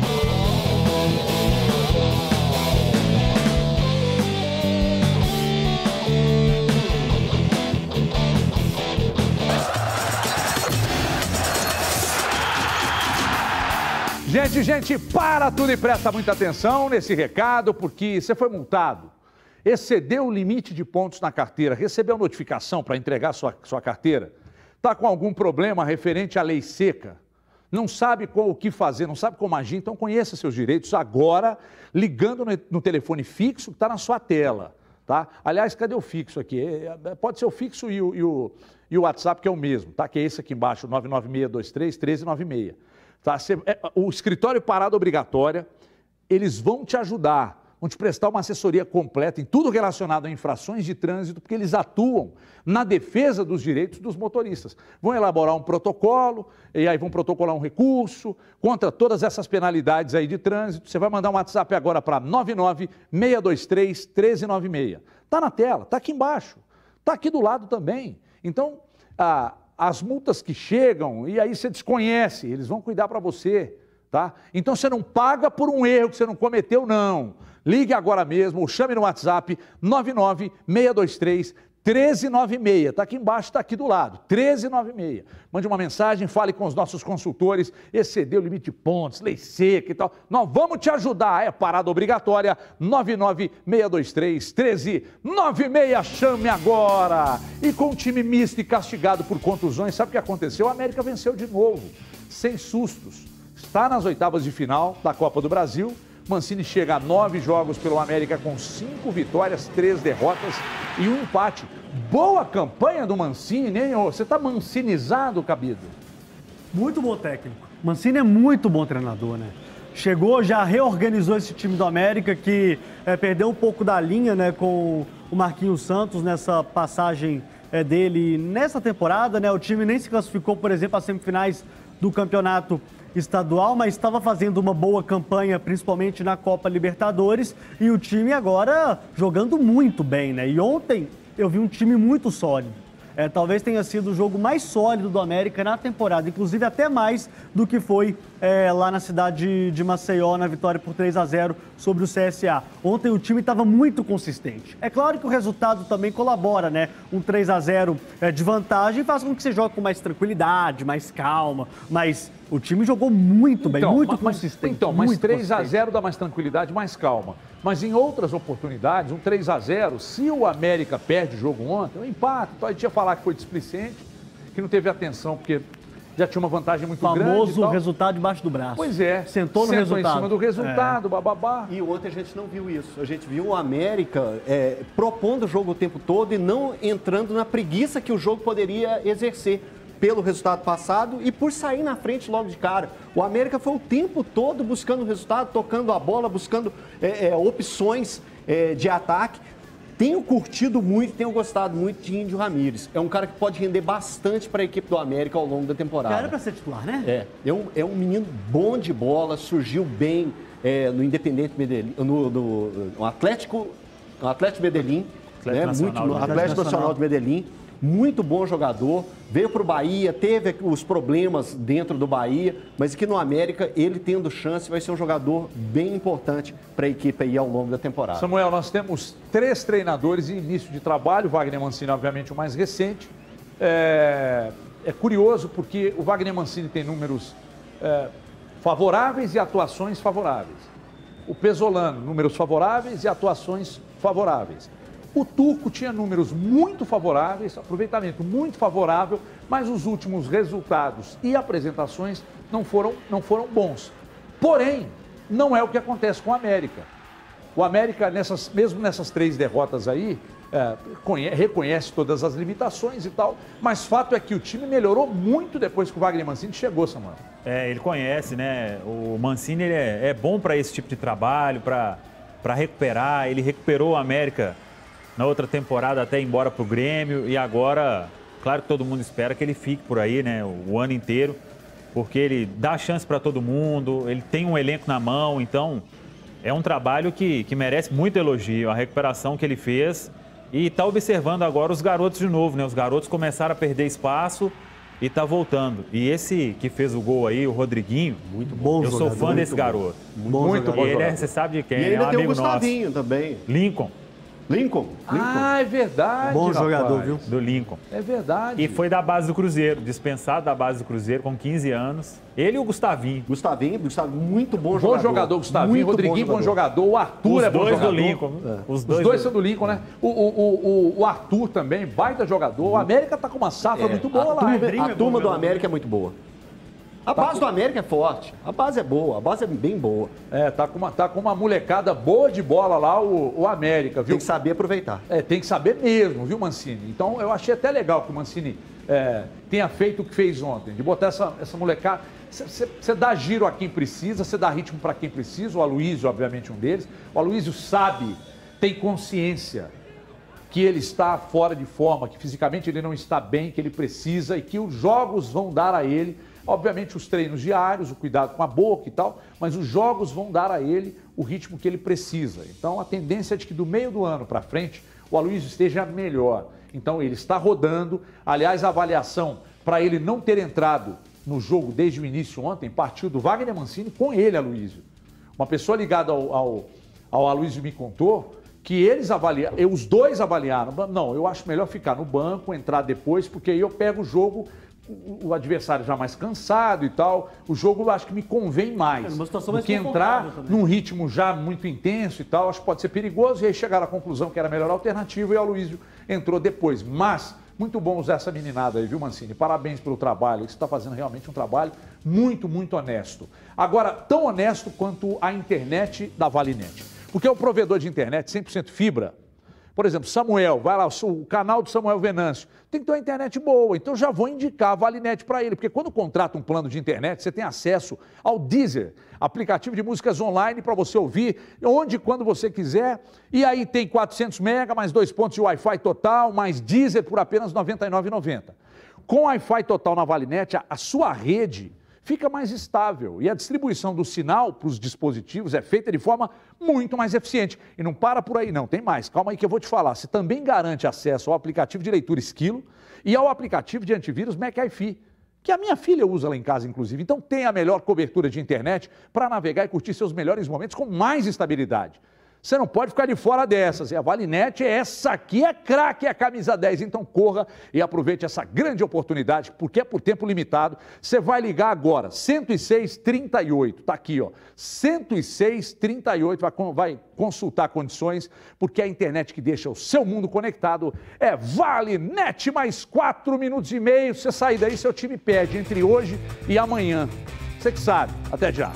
Gente, gente, para tudo e presta muita atenção nesse recado, porque você foi multado, excedeu o limite de pontos na carteira, recebeu notificação para entregar sua, sua carteira, está com algum problema referente à lei seca, não sabe qual, o que fazer, não sabe como agir, então conheça seus direitos agora, ligando no, no telefone fixo que está na sua tela, tá? Aliás, cadê o fixo aqui? É, pode ser o fixo e o, e, o, e o WhatsApp, que é o mesmo, tá? Que é esse aqui embaixo, nove nove seis dois três, um três nove seis. Tá? O escritório Parada Obrigatória, eles vão te ajudar, vão te prestar uma assessoria completa em tudo relacionado a infrações de trânsito, porque eles atuam na defesa dos direitos dos motoristas. Vão elaborar um protocolo, e aí vão protocolar um recurso contra todas essas penalidades aí de trânsito. Você vai mandar um WhatsApp agora para nove nove seis dois três, um três nove seis. Está na tela, está aqui embaixo, está aqui do lado também. Então, a... as multas que chegam, e aí você desconhece, eles vão cuidar para você, tá? Então você não paga por um erro que você não cometeu, não. Ligue agora mesmo ou chame no WhatsApp nove nove seis dois três, um três nove seis. Está aqui embaixo, está aqui do lado, um três nove seis. Mande uma mensagem, fale com os nossos consultores, excedeu o limite de pontos, lei seca e tal. Nós vamos te ajudar, é parada obrigatória, nove nove seis dois três, um três nove seis. Chame agora! E com o time misto e castigado por contusões, sabe o que aconteceu? A América venceu de novo, sem sustos. Está nas oitavas de final da Copa do Brasil. Mancini chega a nove jogos pelo América com cinco vitórias, três derrotas e um empate. Boa campanha do Mancini, hein? Você está mancinizado, Cabido? Muito bom técnico. Mancini é muito bom treinador, né? Chegou, já reorganizou esse time do América, que é, perdeu um pouco da linha, né, com o Marquinhos Santos nessa passagem é, dele nessa temporada, né? O time nem se classificou, por exemplo, às semifinais do campeonato estadual, mas estava fazendo uma boa campanha, principalmente na Copa Libertadores, e o time agora jogando muito bem, né? E ontem eu vi um time muito sólido. É, talvez tenha sido o jogo mais sólido do América na temporada, inclusive até mais do que foi é, lá na cidade de Maceió, na vitória por três a zero sobre o C S A. Ontem o time estava muito consistente. É claro que o resultado também colabora, né? Um três a zero é, de vantagem faz com que você jogue com mais tranquilidade, mais calma, mas o time jogou muito bem, então, muito mas, consistente. Então, mas muito três a zero dá mais tranquilidade, mais calma. Mas em outras oportunidades, um três a zero, se o América perde o jogo ontem, um empate, a gente ia falar que foi displicente, que não teve atenção, porque já tinha uma vantagem muito Famoso grande. Famoso resultado debaixo do braço. Pois é. Sentou no Sentou resultado. em cima do resultado, é. bababá. E ontem a gente não viu isso. A gente viu o América é, propondo o jogo o tempo todo e não entrando na preguiça que o jogo poderia exercer pelo resultado passado e por sair na frente logo de cara. O América foi o tempo todo buscando o resultado, tocando a bola, buscando é, é, opções é, de ataque. Tenho curtido muito, tenho gostado muito de Índio Ramírez. É um cara que pode render bastante para a equipe do América ao longo da temporada. Era para ser titular, né? É, é um, é um menino bom de bola, surgiu bem é, no Independente Medellín, no, no, no Atlético, no Atlético Medellín, Atlético né? Nacional, muito, no Atlético Atlético Nacional de Medellín. Muito bom jogador, veio para o Bahia, teve os problemas dentro do Bahia, mas aqui no América, ele tendo chance, vai ser um jogador bem importante para a equipe aí ao longo da temporada. Samuel, nós temos três treinadores em início de trabalho, o Wagner Mancini, obviamente, o mais recente. É, é curioso porque o Wagner Mancini tem números é, favoráveis e atuações favoráveis. O Pesolano, números favoráveis e atuações favoráveis. O Turco tinha números muito favoráveis, aproveitamento muito favorável, mas os últimos resultados e apresentações não foram, não foram bons. Porém, não é o que acontece com o América. O América, nessas, mesmo nessas três derrotas aí, é, conhece, reconhece todas as limitações e tal, mas fato é que o time melhorou muito depois que o Wagner Mancini chegou, Samuel. É, ele conhece, né? O Mancini ele é, é bom para esse tipo de trabalho, para para recuperar. Ele recuperou o América na outra temporada até ir embora para o Grêmio e agora, claro que todo mundo espera que ele fique por aí, né, o, o ano inteiro, porque ele dá chance para todo mundo, ele tem um elenco na mão, então é um trabalho que, que merece muito elogio. A recuperação que ele fez E está observando agora os garotos de novo, né? Os garotos começaram a perder espaço e tá voltando. E esse que fez o gol aí, o Rodriguinho, muito bom. Eu jogador, sou fã desse muito bom. garoto. Bom Muito jogador. bom E ele é, jogador. você sabe de quem? E é ainda um tem o amigo nosso. Gustavinho também. Lincoln, Lincoln? Ah, é verdade. Bom rapaz. jogador, viu? do Lincoln. É verdade. E foi da base do Cruzeiro, dispensado da base do Cruzeiro com quinze anos. Ele e o Gustavinho. Gustavinho, Gustavinho, muito bom Bom jogador. jogador, Gustavinho. Muito Rodriguinho, bom jogador. O Arthur Os é bom dois jogador. do Lincoln. É. Os Os dois, dois do... são do Lincoln, né? O, o, o, o Arthur também, baita jogador. O América tá com uma safra muito boa a lá. turma, hein? a turma do América é muito boa. A base do América é forte. A base é boa, a base é bem boa. É, tá com uma, tá com uma molecada boa de bola lá, o, o América, viu? Tem que saber aproveitar. É, tem que saber mesmo, viu, Mancini? Então, eu achei até legal que o Mancini é, tenha feito o que fez ontem, de botar essa, essa molecada. Você dá giro a quem precisa, você dá ritmo para quem precisa. O Aloysio, obviamente, um deles. O Aloysio sabe, tem consciência que ele está fora de forma, que fisicamente ele não está bem, que ele precisa e que os jogos vão dar a ele. Obviamente, os treinos diários, o cuidado com a boca e tal, mas os jogos vão dar a ele o ritmo que ele precisa. Então, a tendência é de que do meio do ano para frente, o Aloysio esteja melhor. Então, ele está rodando. Aliás, a avaliação para ele não ter entrado no jogo desde o início ontem partiu do Wagner Mancini com ele, Aloysio. Uma pessoa ligada ao, ao, ao Aloysio me contou que eles avaliaram, os dois avaliaram. Não, eu acho melhor ficar no banco, entrar depois, porque aí eu pego o jogo, o adversário já mais cansado e tal, o jogo eu acho que me convém mais É, numa situação do mais que entrar confortável também. num ritmo já muito intenso e tal, acho que pode ser perigoso, e aí chegaram à conclusão que era a melhor alternativa e o Aloysio entrou depois. Mas, muito bom usar essa meninada aí, viu, Mancini? Parabéns pelo trabalho, você está fazendo realmente um trabalho muito, muito honesto. Agora, tão honesto quanto a internet da Valinet, porque o provedor de internet cem por cento fibra. Por exemplo, Samuel, vai lá, o canal do Samuel Venâncio, tem que ter uma internet boa, então já vou indicar a Valinet para ele, porque quando contrata um plano de internet, você tem acesso ao Deezer, aplicativo de músicas online para você ouvir onde e quando você quiser, e aí tem quatrocentos mega, mais dois pontos de Wi-Fi total, mais Deezer por apenas noventa e nove reais e noventa centavos. Com Wi-Fi total na Valinet, a, a sua rede fica mais estável e a distribuição do sinal para os dispositivos é feita de forma muito mais eficiente. E não para por aí não, tem mais. Calma aí que eu vou te falar. Você também garante acesso ao aplicativo de leitura Esquilo e ao aplicativo de antivírus McAfee, que a minha filha usa lá em casa, inclusive. Então tem a melhor cobertura de internet para navegar e curtir seus melhores momentos com mais estabilidade. Você não pode ficar de fora dessas. E a Valinet, essa aqui é craque, é a camisa dez. Então corra e aproveite essa grande oportunidade, porque é por tempo limitado. Você vai ligar agora, cento e seis, trinta e oito. Tá aqui, ó. cento e seis, trinta e oito. Vai, vai consultar condições, porque a internet que deixa o seu mundo conectado é Valinet. Mais quatro minutos e meio. Você sair daí, seu time perde entre hoje e amanhã. Você que sabe. Até já.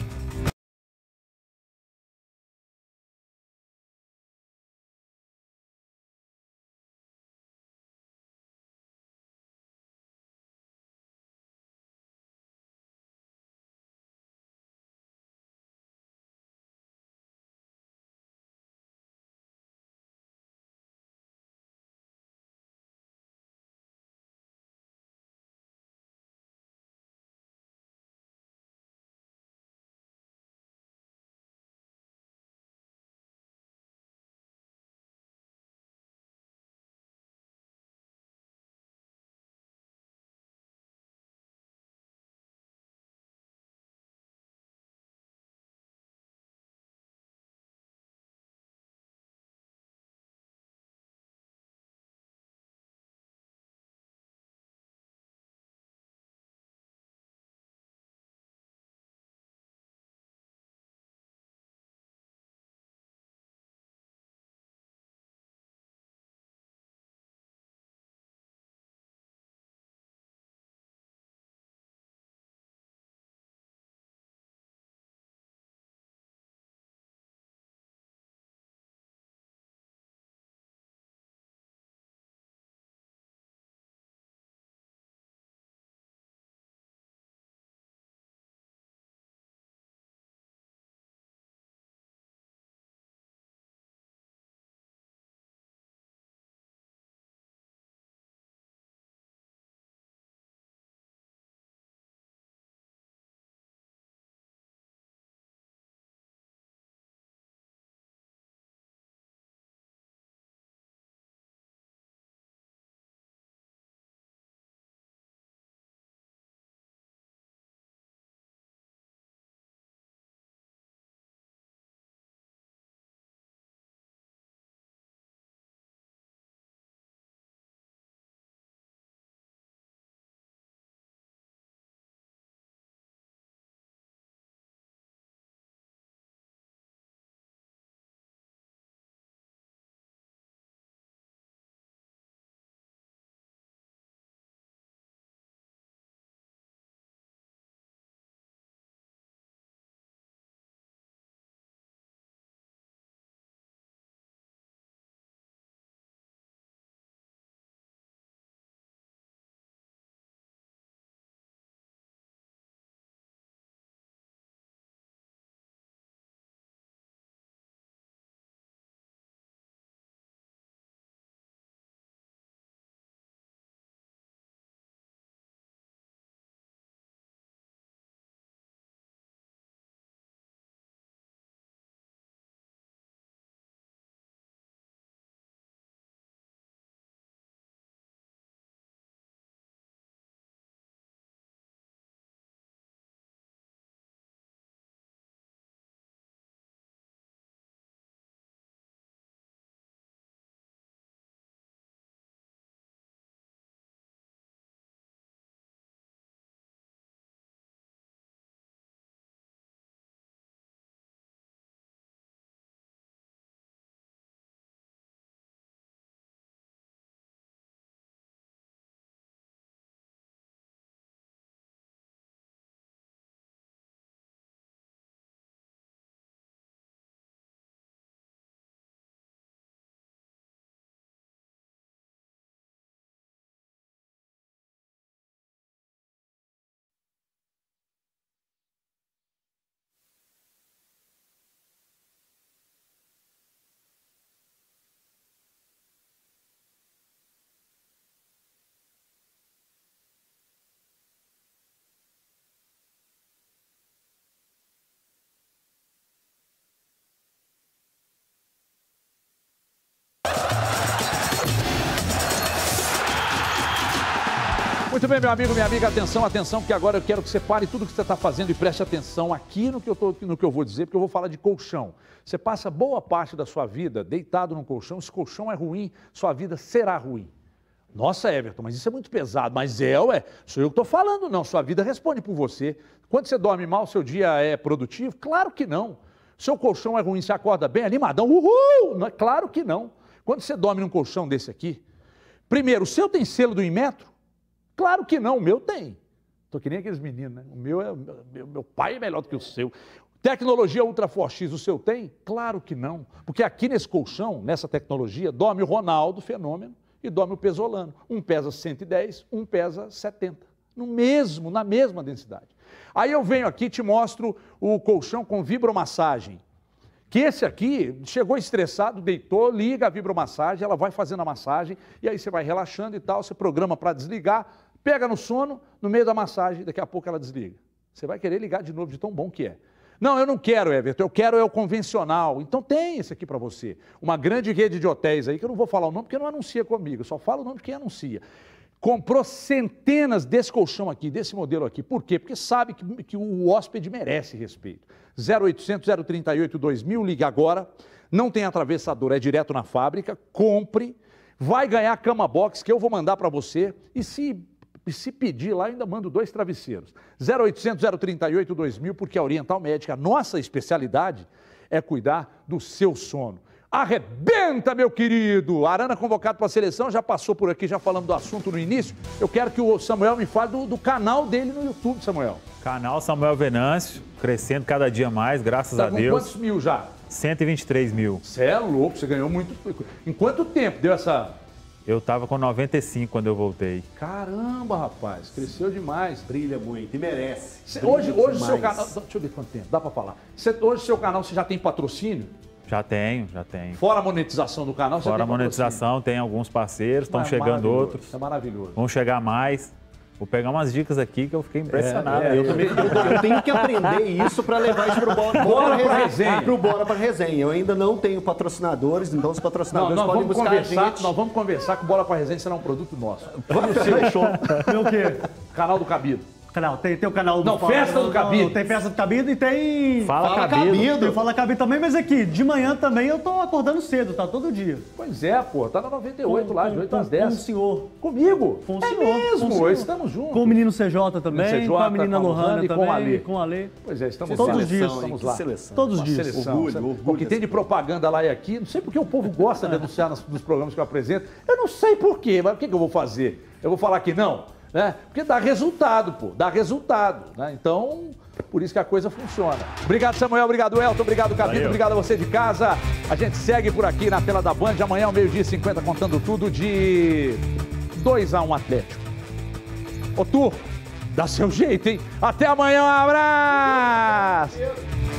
Muito bem, meu amigo, minha amiga, atenção, atenção, porque agora eu quero que você pare tudo que você está fazendo e preste atenção aqui no que, eu tô, no que eu vou dizer, porque eu vou falar de colchão. Você passa boa parte da sua vida deitado num colchão, esse colchão é ruim, sua vida será ruim. Nossa, Everton, mas isso é muito pesado. Mas é, ué, sou eu que estou falando, não, sua vida responde por você. Quando você dorme mal, seu dia é produtivo? Claro que não. Seu colchão é ruim, você acorda bem, animadão, uhul! Não, claro que não. Quando você dorme num colchão desse aqui, primeiro, o seu tem selo do Inmetro? Claro que não, o meu tem. Estou que nem aqueles meninos, né? O meu, é, meu, meu pai é melhor do que o seu. Tecnologia Ultra Forte X, o seu tem? Claro que não. Porque aqui nesse colchão, nessa tecnologia, dorme o Ronaldo, fenômeno, e dorme o Pesolano. Um pesa cento e dez, um pesa setenta. No mesmo, na mesma densidade. Aí eu venho aqui e te mostro o colchão com vibromassagem. Que esse aqui, chegou estressado, deitou, liga a vibromassagem, ela vai fazendo a massagem, e aí você vai relaxando e tal, você programa para desligar, pega no sono, no meio da massagem, daqui a pouco ela desliga. Você vai querer ligar de novo, de tão bom que é. Não, eu não quero, Everton, eu quero é o convencional. Então tem esse aqui para você. Uma grande rede de hotéis aí, que eu não vou falar o nome porque não anuncia comigo, eu só falo o nome de quem anuncia. Comprou centenas desse colchão aqui, desse modelo aqui. Por quê? Porque sabe que, que o hóspede merece respeito. zero oitocentos, zero trinta e oito, dois mil, liga agora. Não tem atravessador, é direto na fábrica. Compre, vai ganhar cama box que eu vou mandar para você. E se... E se pedir lá, ainda mando dois travesseiros. zero oitocentos, zero trinta e oito, dois mil, porque a Oriental Médica, a nossa especialidade é cuidar do seu sono. Arrebenta, meu querido! Arana convocado para a seleção, já passou por aqui, já falamos do assunto no início. Eu quero que o Samuel me fale do, do canal dele no YouTube, Samuel. Canal Samuel Venâncio, crescendo cada dia mais, graças Tá a com Deus. quantos mil já? cento e vinte e três mil. Você é louco, você ganhou muito. Em quanto tempo deu essa... Eu tava com noventa e cinco quando eu voltei. Caramba, rapaz, cresceu demais. Brilha muito e merece. Cê, Brilha hoje, hoje o seu demais. canal... Deixa eu ver quanto tempo, dá para falar. Cê, hoje o seu canal, você já tem patrocínio? Já tenho, já tenho. Fora a monetização do canal, você Fora a tem monetização, tem alguns parceiros, estão É chegando maravilhoso, outros. É maravilhoso. Vão chegar mais. Vou pegar umas dicas aqui que eu fiquei impressionado. É, é, Eu também eu tenho que aprender isso para levar isso para o Bora, Bora pra Resenha. resenha. Pro Bora para Resenha. Eu ainda não tenho patrocinadores, então os Não, patrocinadores nós podem vamos, buscar a conversar, gente. nós vamos conversar que o Bola para Resenha será um produto nosso. Fechou. Meu quê? Canal do Cabido. Canal, tem, tem o canal do... Não, Festa do Cabido. Tem Festa do Cabido e tem... Fala, Fala Cabido. Cabido. Tem Fala Cabido também, mas aqui, de manhã também eu tô acordando cedo, tá? Todo dia. Pois é, pô, tá na noventa e oito lá, de oito às Com o dez. senhor. Comigo? Com o é senhor. Com o mesmo, senhor. estamos juntos. Com o menino C J também, C J, com a menina com a Lohana Lohana e com também, a Alê. com a Alê. Pois é, estamos Todos lá. os dias. Estamos Que lá. seleção. Todos os Uma dias. seleção. Orgulho, sabe? orgulho O que tem de desse- propaganda lá e aqui, não sei porque o povo gosta de anunciar nos, nos programas que eu apresento. Eu não sei por quê, mas o que, que eu vou fazer? Eu vou falar que não? Né? Porque dá resultado, pô, dá resultado. Né? Então, por isso que a coisa funciona. Obrigado, Samuel, obrigado, Elton, obrigado, Cabido, Valeu. obrigado a você de casa. A gente segue por aqui na tela da Band, amanhã ao meio-dia e cinquenta, contando tudo de dois a um Atlético. Ô, Tu, dá seu jeito, hein? Até amanhã, um abraço!